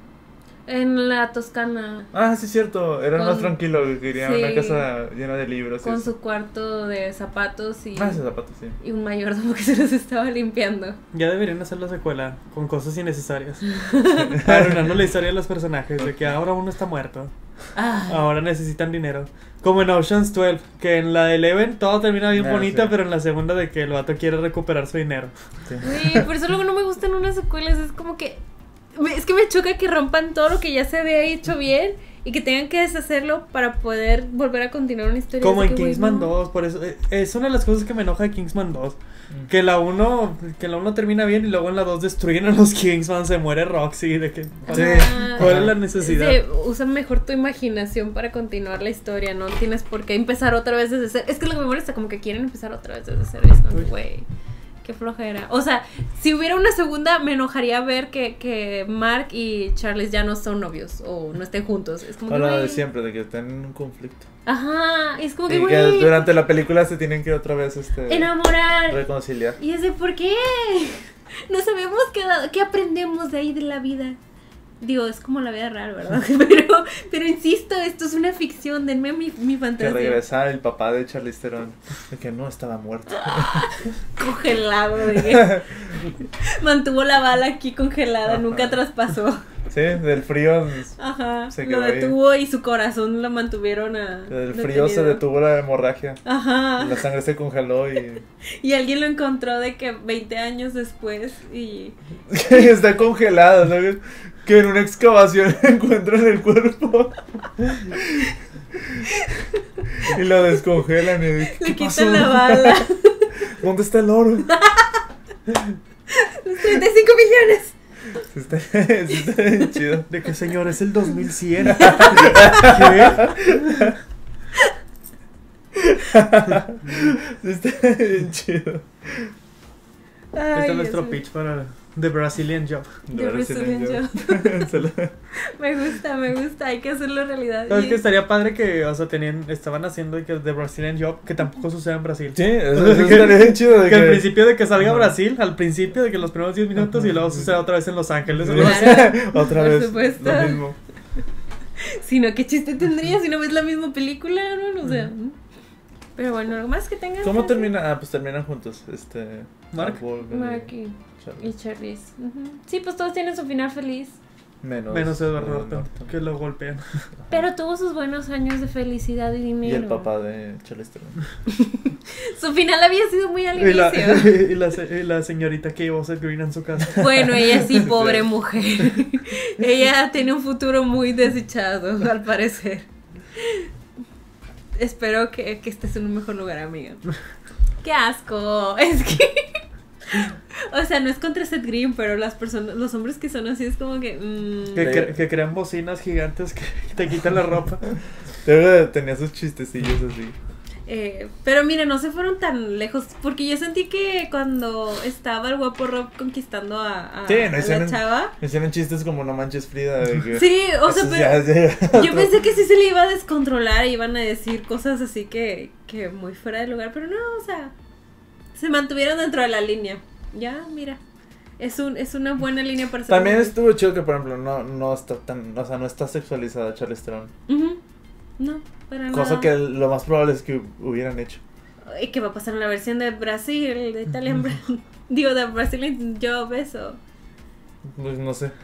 En la Toscana. Ah, sí, cierto. Era más Con- tranquilo. Quería sí. una casa llena de libros. Con y su cuarto de zapatos y, ese zapato, sí. y un mayordomo que se los estaba limpiando. Ya deberían hacer la secuela con cosas innecesarias. Arruinando la historia de los personajes, de que ahora uno está muerto. Ah, Ahora necesitan dinero. Como en Ocean's 12, que en la de Eleven todo termina bien bonita, sí. pero en la segunda de que el vato quiere recuperar su dinero. Sí. güey, por eso luego no me gustan unas secuelas. Es como que. Es que me choca que rompan todo lo que ya se había hecho bien y que tengan que deshacerlo para poder volver a continuar una historia. Como Así en que, güey, Kingsman no. 2, por eso es una de las cosas que me enoja de Kingsman 2. Que la 1 termina bien y luego en la 2 destruyen a los Kingsman, se muere Roxy, de que Sí. ¿cuál es la necesidad? Sí, usa mejor tu imaginación para continuar la historia, no tienes por qué empezar otra vez desde cero. Es que lo que me molesta, como que quieren empezar otra vez desde cero. Es como, Uy. güey, qué flojera. O sea, si hubiera una segunda, me enojaría ver que Mark y Charles ya no son novios o no estén juntos. Es como O lo de güey. siempre, de que están en un conflicto. Ajá, es como que, Y que güey, durante la película se tienen que otra vez enamorar. reconciliar. Y es de, ¿por qué? No sabemos qué aprendemos de ahí de la vida. Digo, es como la vida real, ¿verdad? Pero insisto, esto es una ficción, denme mi Que fantasía. regresara el papá de Charlize Theron, de que no estaba muerto. Congelado, de que mantuvo la bala aquí congelada, Ajá. nunca traspasó. Sí, del frío. Ajá, Se lo quedó ahí. detuvo y su corazón lo mantuvieron Del frío se detenido. detuvo la hemorragia. Ajá. La sangre se congeló y Y alguien lo encontró de que 20 años después y... está congelado, ¿no? Que en una excavación encuentran el cuerpo y lo descongelan y Le ¿qué pasó? quitan la bala. ¿Dónde está el oro? Los 35 millones. Sí está bien chido. De que señor, es el 2100. ¿Qué? Sí está bien chido. Ay, Este es Dios nuestro mío. pitch para The Brazilian Job. The Brazilian Job. Se lo- Me gusta, hay que hacerlo realidad. ¿Sabes Y- que estaría padre que, o sea, estaban haciendo que The Brazilian Job, que tampoco sucede en Brasil? Sí, eso estaría bien chido. De Que al que principio de que salga a Ajá. Brasil, al principio de que los primeros 10 minutos y luego sucede otra vez en Los Ángeles. Claro. Otra Por vez supuesto. lo mismo. Si no, ¿qué chiste tendría si no ves la misma película? ¿No? O sea, pero bueno, lo más que tengan. ¿Cómo termina? Ah, pues terminan juntos. Mark. Wahlberg y Mark y Charlie. Charlize. Ujú. Sí, pues todos tienen su final feliz. Menos Edward Edward Norton, que lo golpean. Pero tuvo sus buenos años de felicidad y Y dinero. el papá de Charlize Theron. Su final había sido muy al Y la, inicio. y la señorita que llevó a Seth Green en su casa. Bueno, ella sí, pobre Sí. mujer. Ella tiene un futuro muy desdichado, al parecer. Espero que estés en un mejor lugar, amiga. ¡Qué asco! Es que... O sea, no es contra Seth Green, pero las personas, los hombres que son así es como que... Que crean bocinas gigantes que te quitan la ropa. Tenía sus chistecillos así. Pero mire, no se fueron tan lejos, porque yo sentí que cuando estaba el guapo Rob conquistando a Sí, no la hicieron- chava... Hicieron chistes como No Manches Frida. De que Sí, o sea, eso pero... ya- Yo pensé que sí se le iba a descontrolar y iban a decir cosas así que muy fuera de lugar, pero no, o sea, se mantuvieron dentro de la línea. Ya, mira, es una buena línea para ser También un- estuvo chido que, por ejemplo, no está tan... O sea, no está sexualizada Charlize Theron. Ujú. No, para Cosa nada. que lo más probable es que hubieran hecho. ¿Y qué va a pasar en la versión de Brasil, de Italian digo, de Brazilian Job, eso? Pues no sé.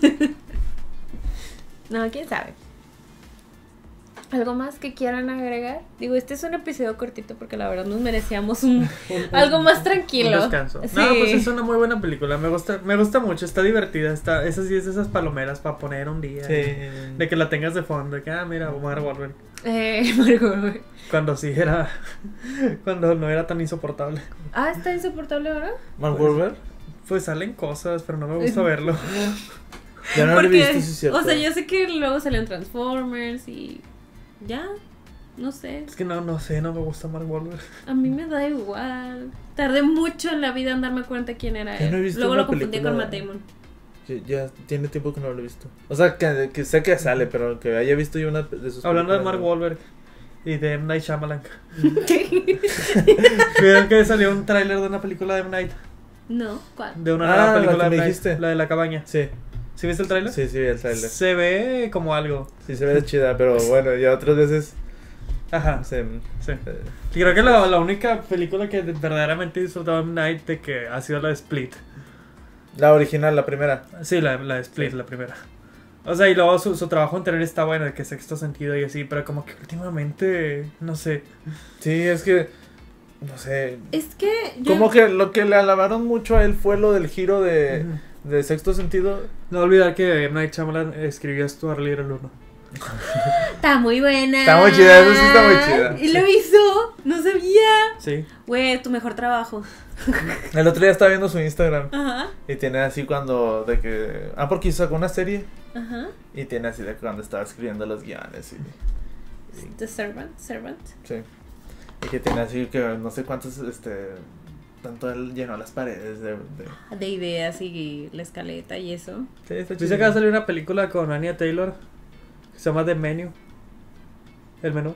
No, quién sabe. ¿Algo más que quieran agregar? Digo, este es un episodio cortito porque la verdad nos merecíamos algo más tranquilo. Un descanso. Sí. No, pues es una muy buena película. Me gusta mucho, está divertida. Esa sí es de esas palomeras para poner un día. De que la tengas de fondo. De que, mira, Omar Wahlberg. Margot. Cuando sí era. Cuando no era tan insoportable. ¿Está insoportable ahora? ¿Mark Pues- Wahlberg? Pues salen cosas, pero no me gusta verlo. Ya no lo he Porque, visto, sí es cierto. o sea, yo sé que luego salieron Transformers y ya, no sé. Es que no sé, no me gusta Mark Wahlberg. A mí me da igual. Tardé mucho en la vida en darme cuenta quién era Yo él. no he visto Luego una lo confundí película- con Matt Damon. Ya tiene tiempo que no lo he visto. O sea, que sé que sale, pero que haya visto yo una de sus Hablando de películas, Mark ¿no? Wahlberg y de M. Night Shyamalan. ¿Vieron que salió un tráiler de una película de M. Night? No, ¿cuál? De una Ah, nueva la película que de me M. Night, dijiste. la de la cabaña. Sí, ¿Sí viste el tráiler? sí, el trailer. Se ve como algo. Sí, se ve chida, pero bueno, ya otras veces Ajá. se... Sí. Y creo que la única película que verdaderamente he disfrutado de M. Night de que ha sido la de Split. La original, la primera. Sí, la de Split, Sí. la primera. O sea, y luego su trabajo anterior está bueno, de que Sexto Sentido y así, pero como que últimamente, no sé. Sí, es que... No sé... Es que yo... Como que lo que le alabaron mucho a él fue lo del giro de Sexto Sentido. No olvidar que M. Night Shyamalan escribió Stuart Little 1. Está muy buena. Está muy chida, eso sí está muy chida. Y lo hizo, no sabía. Sí. Güey, tu mejor trabajo. El otro día estaba viendo su Instagram Ajá, y tiene así cuando de que... Ah, porque sacó una serie ajá. y tiene así de cuando estaba escribiendo los guiones y The Servant. sí. Y que tiene así que no sé cuántos, tanto él llenó las paredes De ideas y la escaleta y eso. Sí, está Dice chido. que va a salir una película con Anya Taylor que se llama The Menu. El menú.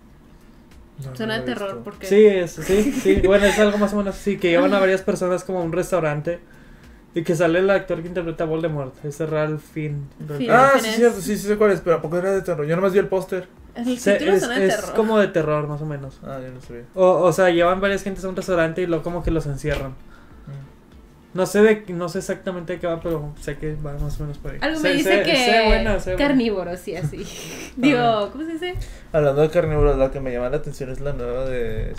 No, Suena no de lo he terror visto. porque... Sí. Bueno, es algo más o menos así, que llevan a varias personas como a un restaurante y que sale el actor que interpreta a Voldemort, ese Ralph Fiennes. Fiennes. Ah, sí, Fiennes. cierto, sí sé cuál es, pero ¿a poco era de terror? Yo nomás vi el póster. El Se- título suena de es terror. como de terror, más o menos. Ah, yo no sabía. O sea, llevan varias gentes a un restaurante y luego como que los encierran. No sé exactamente de qué va, pero sé que va más o menos por ahí. Algo Sé- me dice sé- que sé buena. carnívoros y así. Digo, ¿cómo se dice? Hablando de carnívoros, la que me llama la atención es la nueva de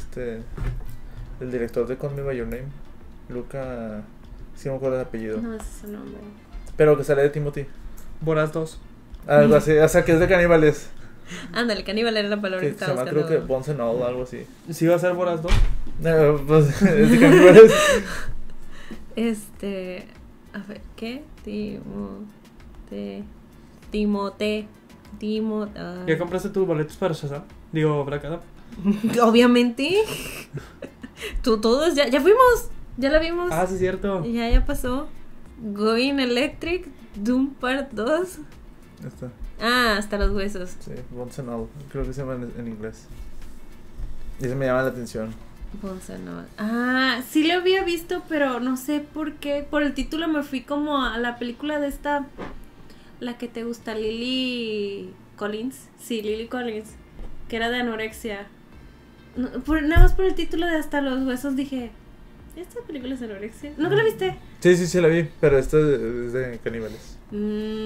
el director de Call Me By Your Name, Luca, sí me acuerdo el apellido, No, ese es su nombre. pero que sale de Timothy, Boras 2. algo así, o sea que es de caníbales, Ándale, caníbal era la palabra que que se estaba llama creo buscando. que Bones and All, algo así. ¿Sí va a ser Boras 2? No, pues es de caníbales. A ver, ¿qué? Timote. ¿Ya compraste tus boletos para Shazam? Digo, Black Adam. Obviamente. Todos ya fuimos. Ya la vimos. Ah, sí, es cierto. Ya pasó. Going Electric, Doom Part 2. Esta, Ah, hasta los huesos. sí, Bones and All, creo que se llama en inglés. Y eso me llama la atención. Bonza no. Ah, sí lo había visto, pero no sé por qué. Por el título me fui como a la película de esta. La que te gusta, Lily Collins. Sí, Lily Collins. Que era de anorexia. No, nada más por el título de Hasta los huesos dije. ¿Esta película es de anorexia? ¿Nunca la viste? Sí, la vi, pero esta es de caníbales. Y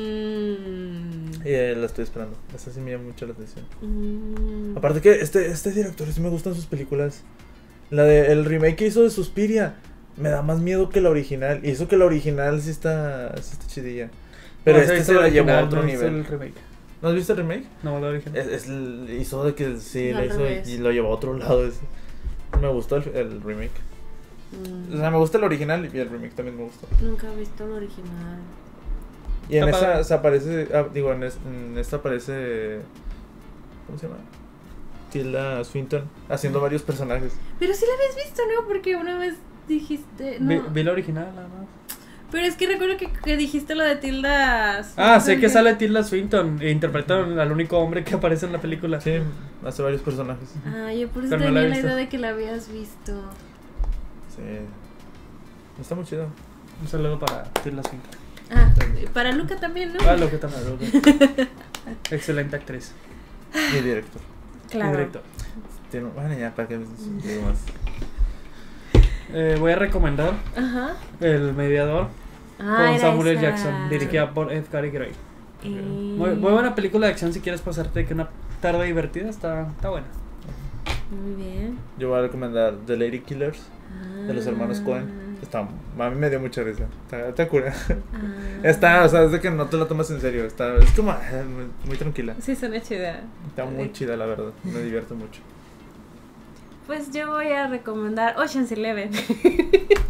la estoy esperando. Esta sí me llama mucho la atención. Aparte que este director sí me gustan sus películas. El remake que hizo de Suspiria me da más miedo que la original. Y eso que la original sí está chidilla. Pero No, sí, se la llevó a otro no hizo nivel. el remake. ¿No has visto el remake? No, la original. Hizo de que sí, Al la hizo revés. y lo llevó a otro lado. Me gustó el remake. O sea, me gusta el original y el remake también me gustó. Nunca he visto el original. Y en Está esa padre. se aparece, en esta aparece, ¿cómo se llama? Tilda Swinton haciendo varios personajes. Pero sí la habías visto, ¿no? Porque una vez dijiste. No. Vi la original, nada más. Pero es que recuerdo que dijiste lo de Tilda. Ah, sé que sale Tilda Swinton e interpretan al único hombre que aparece en la película. Sí, hace varios personajes. Ah, yo por eso Pero no la he tenía la visto. idea de que la habías visto. Sí. Está muy chido. Un saludo para Tilda Swinton. Ah, para Luca también, ¿no? Ah, lo que también. Excelente actriz. Y director. Y Claro. director. Bueno, ya, para que digo más. Voy a recomendar Ajá. El Mediador Ah, con era Samuel L. esa. Jackson, dirigida por F. Gary Gray. Mm. Muy buena película de acción si quieres pasarte que una tarde divertida, está buena. Muy bien. Yo voy a recomendar The Lady Killers de los hermanos Coen. A mí me dio mucha risa. Está cura. Está, o sea, es de que no te la tomas en serio. Es como muy tranquila. Sí, suena chida. Está muy chida, la verdad. Me divierto mucho. Pues yo voy a recomendar Ocean's 11.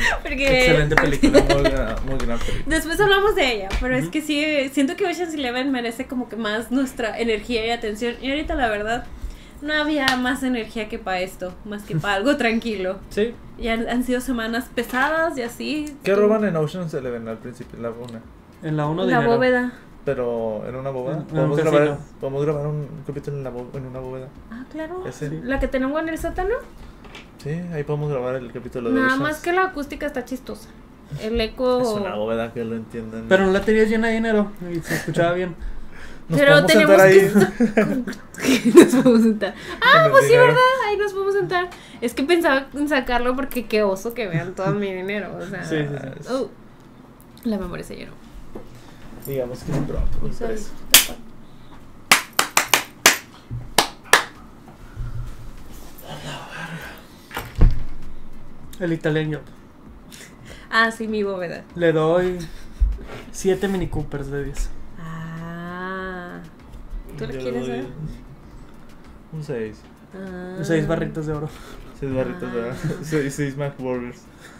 Porque Excelente película. Muy gran película. después hablamos de ella, pero es que sí, siento que Ocean's Eleven merece como que más nuestra energía y atención. Y ahorita la verdad, no había más energía que para esto, más que para algo tranquilo. Sí. Y han sido semanas pesadas y así. ¿Qué roban en Ocean's Eleven al principio? La una. En la 1 La bóveda. Pero en una bóveda. En un casino. ¿Podemos grabar un capítulo en una bóveda? Ah, claro. Ese. La que tenemos en el sótano. Sí, ahí podemos grabar el capítulo de Nada Ocean's. más que la acústica está chistosa. El eco. Es una bóveda que lo entiendan. Pero no la tenías llena de dinero y se escuchaba bien. Nos Pero podemos tenemos sentar ahí. nos podemos sentar. Ah, Con el pues sí, dinero. ¿verdad? Ahí nos podemos sentar. Es que pensaba en sacarlo porque qué oso que vean todo mi dinero. O sea. Sí, sí, sí. Oh, la memoria se llenó. Digamos que es pronto. Un Sorry. 3. El italiano. Ah, sí, mi bóveda. Le doy 7 Mini Coopers de 10. Ah. ¿Tú le quieres dar? Un 6. Ah. 6 barritas de oro. 6 barritas, ¿verdad? 6 McBurgers.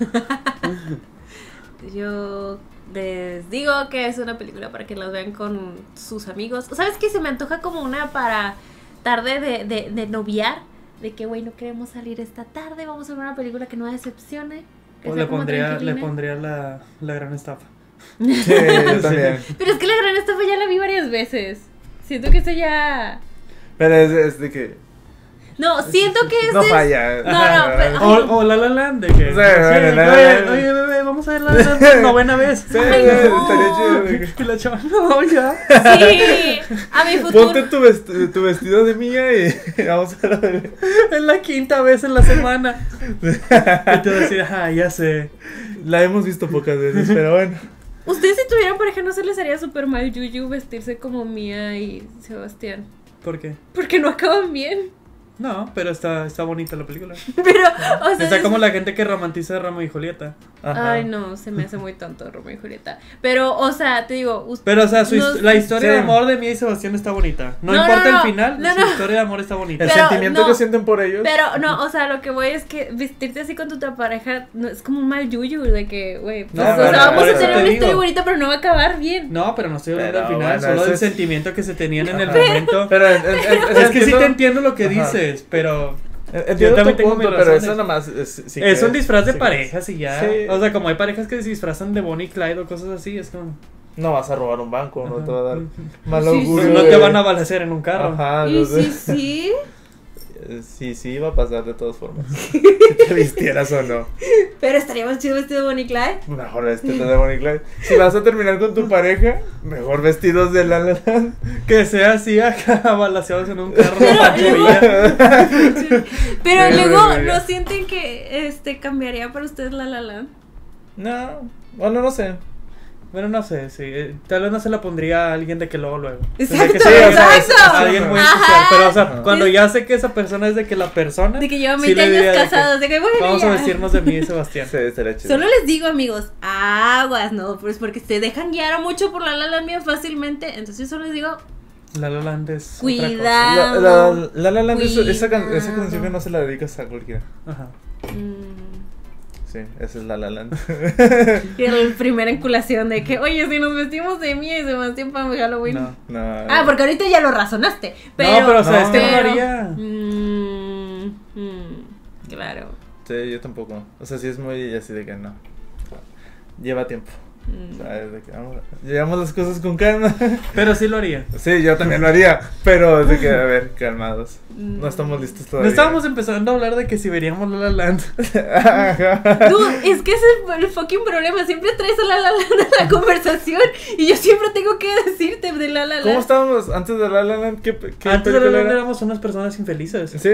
Yo les digo que es una película para que las vean con sus amigos. ¿Sabes qué? Se me antoja como una para tarde de noviar. De que, güey, no queremos salir esta tarde. Vamos a ver una película que no decepcione. Que O sea le como pondría tranquilina. la gran estafa. Sí, yo también. Pero es que la gran estafa ya la vi varias veces. Siento que esa ya... Pero es de que. No, siento que es No de... falla. No, pero- O La La Land de que. Sí, bueno, La La oye, Land. oye, bebé, vamos a ver La La Land por novena vez. Sí, Ay, no. estaría chido. de que, Y la chava, no, ya. Sí, a mi futuro. ponte tu vestido de mía y vamos a ver. Es la 5ª vez en la semana. Y te vas a decir, ajá, ya sé. La hemos visto pocas veces, pero bueno. Ustedes si tuvieran pareja no se les haría súper mal Yuyu vestirse como Mía y Sebastián. ¿Por qué? Porque no acaban bien. No, pero está bonita la película. Pero, o sea... Está como la gente que romantiza a Romeo y Julieta. Ajá. Ay, no, se me hace muy tonto Romeo y Julieta. Pero, o sea, te digo... Pero, o sea, nos- la historia de Sí. amor de Mía y Sebastián está bonita. No, No, importa no, el final, no, su no. historia de amor está bonita. El Pero sentimiento no. que sienten por ellos. Pero, no, o sea, lo que voy es que vestirte así con tu pareja no, es como un mal yuyu, de que, güey, pues, No, o pero sea, vamos por a eso tener te una digo. historia bonita, pero no va a acabar bien. No, pero no estoy hablando Pero, del final, bueno, solo eso del es- sentimiento que se tenían en el momento. Pero Es que sí te entiendo lo que Ajá. dices, pero Entiendo también tu tengo punto, mis pero razones. eso nomás sí es que un disfraz de sí que parejas y ya. Sí. O sea, como hay parejas que se disfrazan de Bonnie y Clyde o cosas así, es como... No vas a robar un banco, no Ajá. te va a dar mal Sí, augurio. No te de- van a balacear en un carro. Ajá, Y no sé. sí. Sí, va a pasar de todas formas. Si te vistieras o no. Pero estaría más chido vestido de Bonnie y Clyde. Mejor vestidos de Bonnie y Clyde. Si vas a terminar con tu pareja, mejor vestidos de La La Land. Que sea así acá balaceados en un carro. Pero Pancho luego- Villa. Pero Sí, luego, sí, sí. ¿no sienten que cambiaría para ustedes La La Land? No, bueno, no sé. Bueno, no sé, sí. Tal vez no se la pondría a alguien de que luego. Exacto, De que sí, o sea, es exacto. alguien muy Ajá. especial. Pero, o sea, Ajá. cuando ya sé que esa persona es de que la persona. De que llevan sí 20 le diría años de que casados, de que bueno, Vamos ya. a vestirnos de mí y Sebastián. Sí, estaría chido. Solo les digo, amigos, aguas, no, pues porque se dejan guiar mucho por La La Land bien fácilmente. Entonces yo solo les digo, La La Land es. Cuidado. La La Land esa Cuidado. canción que no se la dedicas a cualquiera. Ajá. Sí, esa es La La Land. y el primera enculación de que, oye, si nos vestimos de Mía y Sebastián para Halloween. No. No. Ah, porque ahorita ya lo razonaste. Pero, No, pero o sea, no. es que no lo pero- haría. Claro. Sí, yo tampoco. O sea, sí es muy así de que no. Lleva tiempo. Mm. ¿Sabes? De que llevamos las cosas con calma. Pero sí lo haría. Sí, yo también lo haría. Pero es de que, a ver, calmados. No estamos listos No todavía. estábamos empezando a hablar de que si veríamos La La Land. Ajá. Dude, es que ese es el fucking problema. Siempre traes a La La Land a la conversación y yo siempre tengo que decirte de La La Land. ¿Cómo estábamos antes de La La Land? ¿Qué Antes de La La película Land era? éramos unas personas infelices. Sí.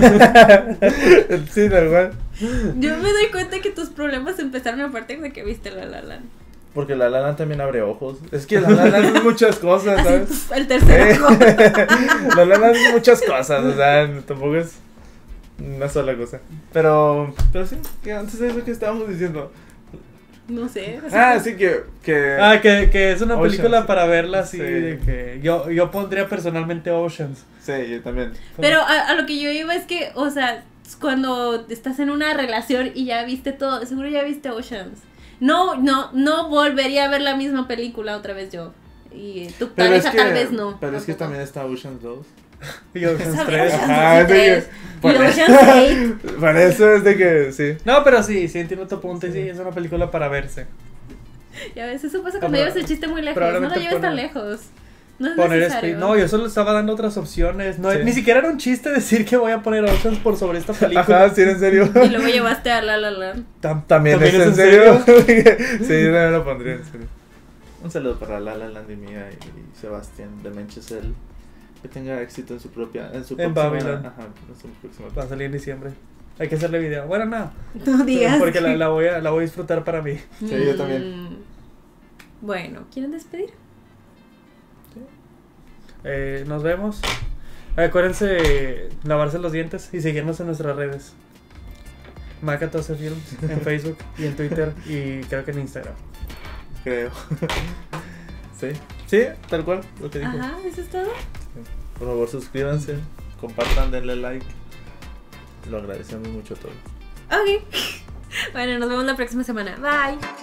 Sí, tal cual. Yo me doy cuenta que tus problemas empezaron a partir de que viste La La Land. Porque La La Land también abre ojos. Es que La La Land es muchas cosas, Así, ¿sabes? pf, el tercer ojo. La La Land es muchas cosas, o sea, tampoco es una sola cosa. Pero sí, que antes de eso que estábamos diciendo. No sé. Sí, que Ah, que es una Oceans. película para verla así Sí. de que yo pondría personalmente Oceans. sí, yo también. Pero a lo que yo iba es que, o sea, cuando estás en una relación y ya viste todo, seguro ya viste Oceans. No volvería a ver la misma película otra vez yo. Y tu pareja tal vez no. Pero es que tampoco. también está Ocean's 2. Y Ocean's ¿Sabes? 3. Ajá, es de que- Y por Ocean's 8. Por eso es de que, sí. No, pero sí entiendo tu punto y sí, es una película para verse. Ya ves, eso pasa cuando llevas el chiste muy lejos. No lo Probablemente lleves tan poner- lejos. No es Poner necesario. speed. No, yo solo estaba dando otras opciones. No, Sí. Ni siquiera era un chiste decir que voy a poner Oceans por sobre esta película. Ajá, sí, en serio. Y luego llevaste a La La Land. También es en serio. Sí, no lo pondría en serio. Un saludo para Lala, Landy Mía y Sebastián de Menchesel. Que tenga éxito en su propia. En su En próxima- Babylon. Ajá, en su próxima. Va a salir en diciembre. Hay que hacerle video. Bueno, no. No digas. Porque la voy a disfrutar para mí. Sí, yo también. Bueno, ¿quieren despedir? Nos vemos. Acuérdense lavarse los dientes y seguirnos en nuestras redes. Maca12 Films en Facebook y en Twitter y creo que en Instagram. Creo. Sí. Sí, tal cual, lo que dijo. Ajá, ¿eso es todo? Por favor, suscríbanse, compartan, denle like. Lo agradecemos mucho a todos. Ok. Bueno, nos vemos la próxima semana. Bye.